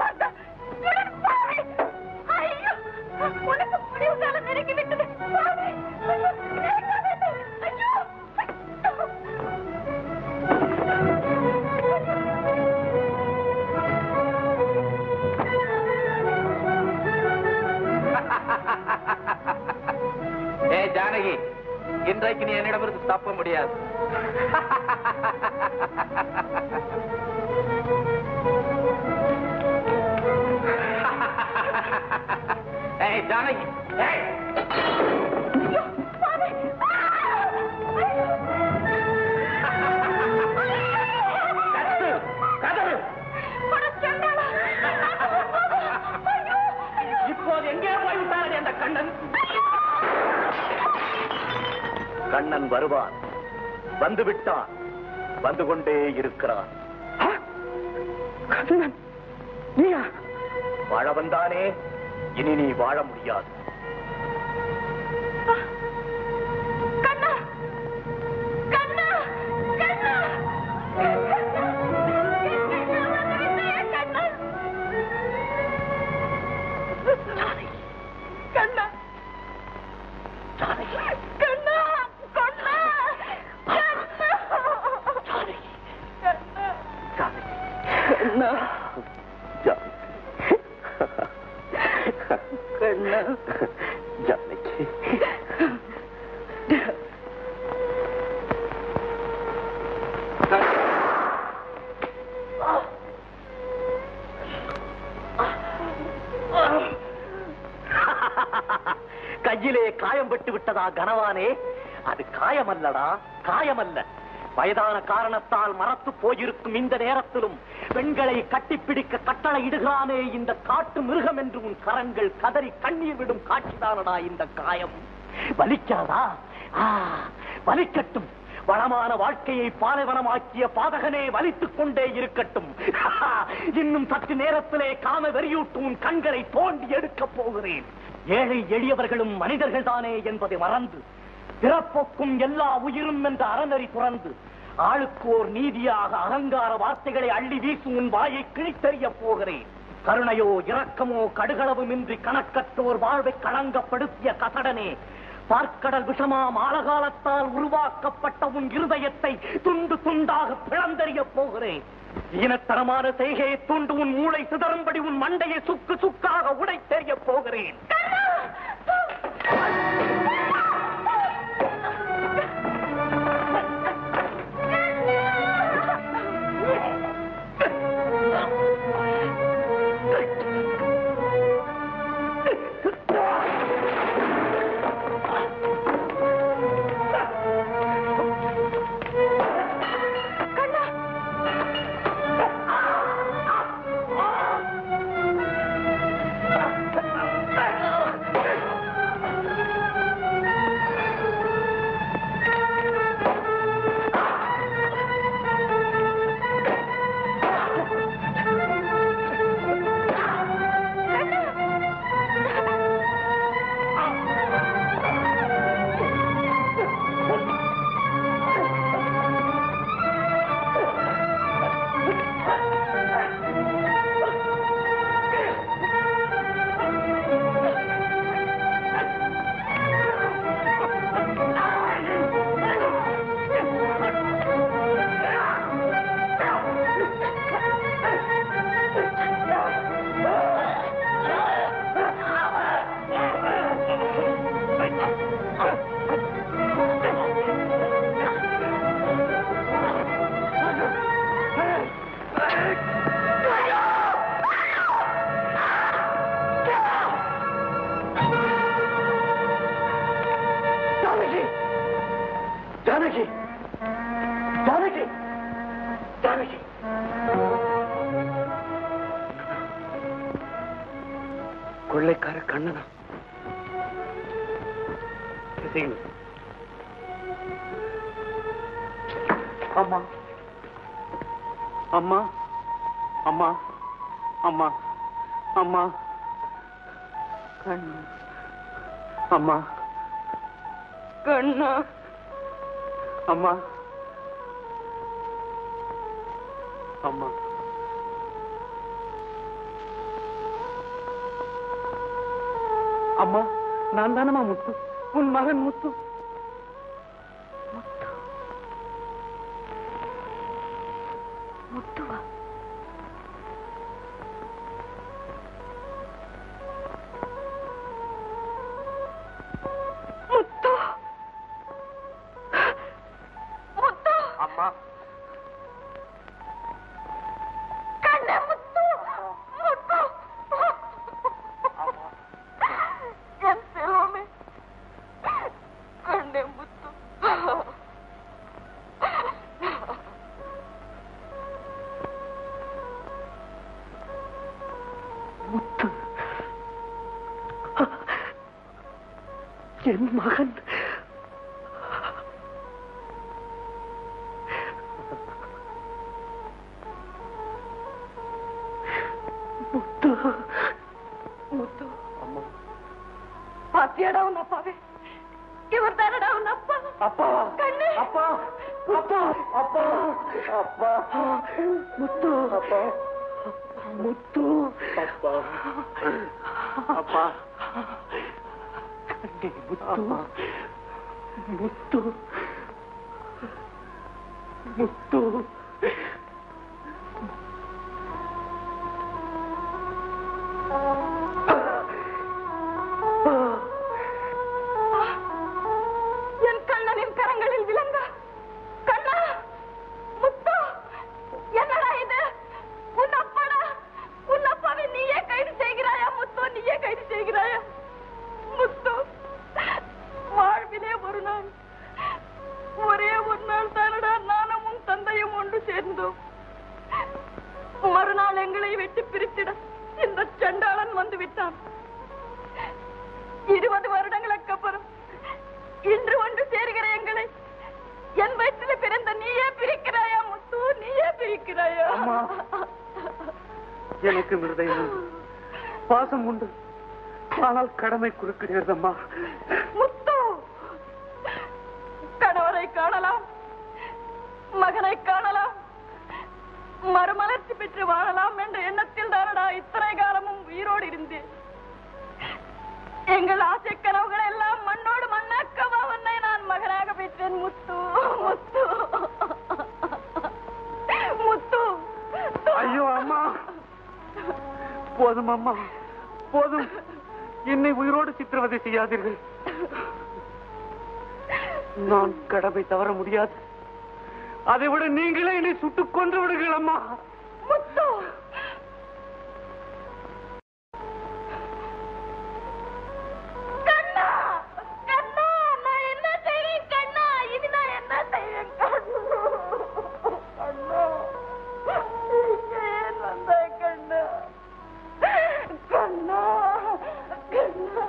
ஏ ஜானகி, இன்றைக்கு நீ என்னிடமிருந்து தப்ப முடியாது. ஏய் ஜானகி, ஏய் இப்போது எங்கே போய்விட்டாரே அந்த கண்ணன்? கண்ணன் வருவான், வந்து விட்டான், வந்து கொண்டே இருக்கிறான். கண்ணன் நீயா? வாழ வந்தானே, இனி நீ வாழ முடியாது. கண்ணா, கண்ணா, கண்ணா, கண்ணா, ஜானகி, கையிலே காயம் பட்டு விட்டதா கனவானே? அது காயமல்லடா, காயமல்ல. வயதான காரணத்தால் மரத்து போயிருக்கும் இந்த நேரத்திலும் பெண்களை கட்டிப்பிடிக்க கட்டளை இடுகிறானே இந்த காட்டு மிருகம் என்று உன் கரங்கள் கதறி கண்ணீர் விடும் காட்சிதானடா இந்த காயம். வலிக்காதா? வலிக்கட்டும். வளமான வாழ்க்கையை பாலைவனமாக்கிய பாதகனே வலித்துக் கொண்டே இருக்கட்டும். இன்னும் சற்று நேரத்திலே காம வெறியூட்டும் உன் கண்களை தோண்டி எடுக்கப் போகிறேன். ஏழை எளியவர்களும் மனிதர்கள் தானே என்பதை மறந்து, பிறப்போக்கும் எல்லா உயிரும் என்ற அறநெறி துறந்து, ஆளுக்கோர் நீதியாக அலங்கார வார்த்தைகளை அள்ளி வீசும் உன் வாயை கிழித்தெறிய போகிறேன். கருணையோ இரக்கமோ கடுகளவுமின்றி கணக்கற்றோர் வாழ்வை களங்கப்படுத்திய கசடனே, பார்க்கடல் விஷமாம் ஆழகாலத்தால் உருவாக்கப்பட்ட உன் இருதயத்தை துண்டு துண்டாக பிளந்தறிய போகிறேன். ஈனத்தனமான செய்கையை தூண்டு உன் மூளை சிதறும்படி உன் மண்டையை சுக்கு சுக்காக உடைத்தெறிய போகிறேன். ஜானகி, ஜானகி, ஜானகி. கொள்ளைக்கார கண்ணனா? அம்மா, அம்மா, அம்மா, அம்மா, அம்மா, கண்ணா, அம்மா, கண்ணா, அம்மா, அம்மா. அம்மா, நான் தானம்மா முத்து, உன் மகன் முத்து. முத்து, முத்துவா? முத்து, முத்து. அம்மா, கண்ணே, முத்து, முத்து. என் செல்வமே, கண்ணே, முத்து. முத்து, என் மகன். முத்து, முத்து. அம்மா, பாத்தியாடா உன் அப்பாவே? இவர் தானடா உன் அப்பா? அப்பா, கண்ணே, அப்பா, அப்பா, அப்பா, அப்பா, முத்து, அப்பா, முத்து, அப்பா, அப்பா, முத்து, முத்து, முத்து. என் கண்ணனின் கரங்களில் விளங்க. கண்ணா, முத்து, என்னடா இது? உன் அப்பாடா? உன் அப்பாவை நீயே கைது செய்கிறாயா முத்து? நீயே கைது செய்கிறாயா முத்து? வாழ்விலே ஒரு நாள், ஒரே ஒரு நாள் தானடா நானும் உன் தந்தையும் ஒன்று சேர்ந்தோம். மறுநாள் எங்களை வெட்டி பிரித்திட இந்த சண்டாளன் வந்து விட்டான். இருபது வருடங்களுக்கு அப்புறம் இன்று ஒன்று சேர்கிற எங்களை என் வயிற்றில் பிறந்த நீயே பிரிக்கிறாயா முத்து? நீயே பிரிக்கிறாயா? எனக்கு மிருதயம் உண்டு, பாசம் உண்டு, ஆனால் கடமை குறுக்கிடுகிறதம்மா. முத்து, கணவரை காணலாம், மகனை காணலாம், மறுமலர்ச்சி பெற்று வாழலாம் என்ற எண்ணத்தில் தானடா இத்தனை காலமும் உயிரோடு இருந்தேன். எங்கள் ஆசை கனவுகள் எல்லாம் மண்ணோடு மண்ணாக்கவா உன்னை நான் மகனாக பெற்றேன். முத்து முத்து முத்து. ஐயோ அம்மா, போதும் அம்மா, போதும். என்னை உயிரோடு சித்திரவதை செய்யாதீர்கள். நான் கடமை தவற முடியாது. அதை விட நீங்களே என்னை சுட்டுக் கொன்று விடுங்கள் அம்மா. முத்து, கண்ணா கண்ணா, நான் என்ன செய்வேன் கண்ணா? இனி நான் என்ன செய்வேன் கண்ணா? கண்ணா, இங்க ஏன் வந்த கண்ணா? கண்ணா கண்ணா.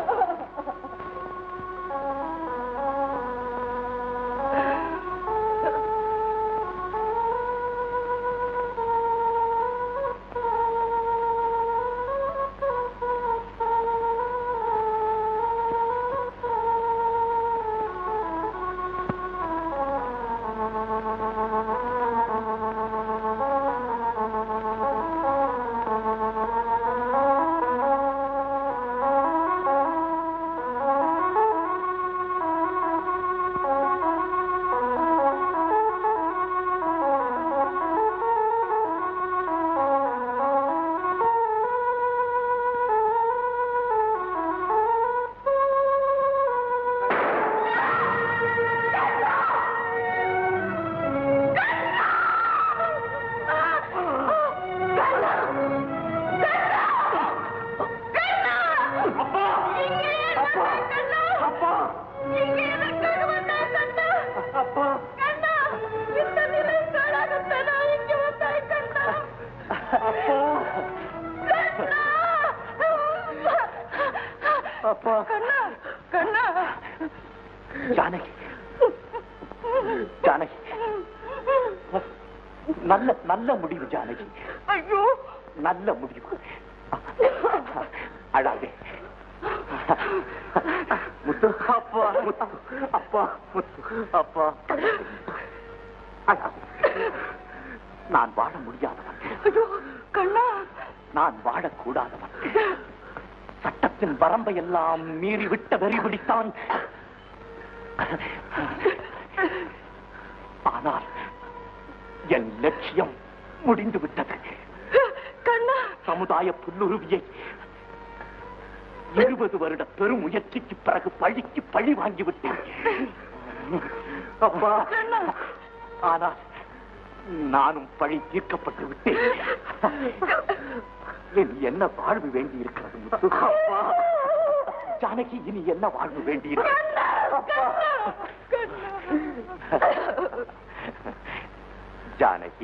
அப்பா, கண்ணா, ஜானகி, ஜானகி, நல்ல நல்ல முடிவு ஜானகி. ஐயோ, நல்ல முடிவு. அழாதே முத்து. அப்பா, முத்து, அப்பா, முத்து, அப்பா. அழாதே. நான் வாழ முடியாதவன். ஐயோ கண்ணா, நான் வாழக்கூடாதவன். சட்டத்தின் வரம்பை எல்லாம் மீறி விட்ட வெறி பிடித்தான். ஆனால் என் லட்சியம் முடிந்து விட்டது. கண்ணா, சமுதாய புல்லுருவியை இருபது வருட பெரும் முயற்சிக்கு பிறகு பழிக்கு பழி வாங்கிவிட்டேன். அப்பா, ஆனால் நானும் பழி தீர்க்கப்பட்டு விட்டேன். இனி என்ன வாழ்வு வேண்டி இருக்கிறது முத்து? அப்பா, ஜானகி, இனி என்ன வாழ்வு வேண்டி இருக்கிறது? ஜானகி,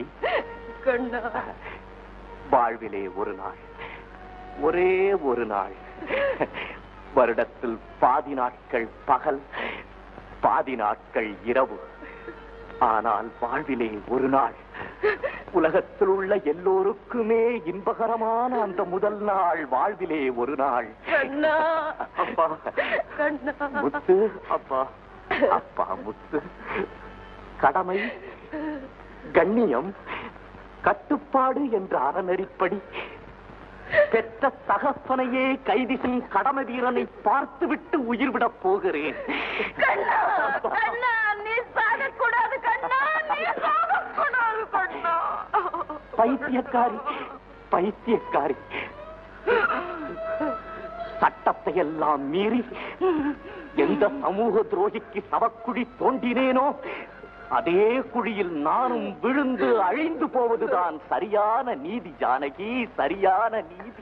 வாழ்விலே ஒரு நாள், ஒரே ஒரு நாள், வருடத்தில் பாதி நாட்கள் பகல், பாதி நாட்கள் இரவு. ஆனால் வாழ்விலே ஒரு நாள், உலகத்தில் உள்ள எல்லோருக்குமே இன்பகரமான அந்த முதல் நாள், வாழ்விலே ஒரு நாள். அப்பா, முத்து, அப்பா, அப்பா, முத்து. கடமை, கண்ணியம், கட்டுப்பாடு என்ற அறநெறிப்படி பெற்ற தகப்பனையே கைதி செய்யும் கடமை வீரனை பார்த்துவிட்டு உயிர் விடப் போகிறேன். பைத்தியக்காரி, பைத்தியக்காரி. சட்டத்தை எல்லாம் மீறி எந்த சமூக துரோகிக்கு சவக்குழி தோண்டினேனோ அதே குழியில் நானும் விழுந்து அழிந்து போவதுதான் சரியான நீதி ஜானகி, சரியான நீதி.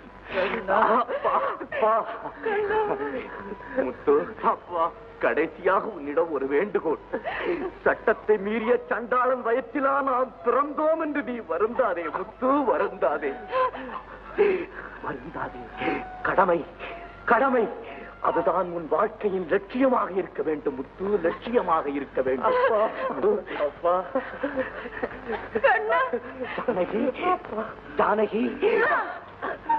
முத்து, அப்பா, கடைசியாக உன்னிடம் ஒரு வேண்டுகோள். சட்டத்தை மீறிய சண்டாளன் வயத்திலா நாம் பிறந்தோம் என்று நீ வருந்தாதே முத்து, வருந்தாதே, வருந்தாதே. கடமை, கடமை, அதுதான் உன் வாழ்க்கையின் லட்சியமாக இருக்க வேண்டும் முத்து, லட்சியமாக இருக்க வேண்டும். அப்பா, ஜானகி, ஜானகி.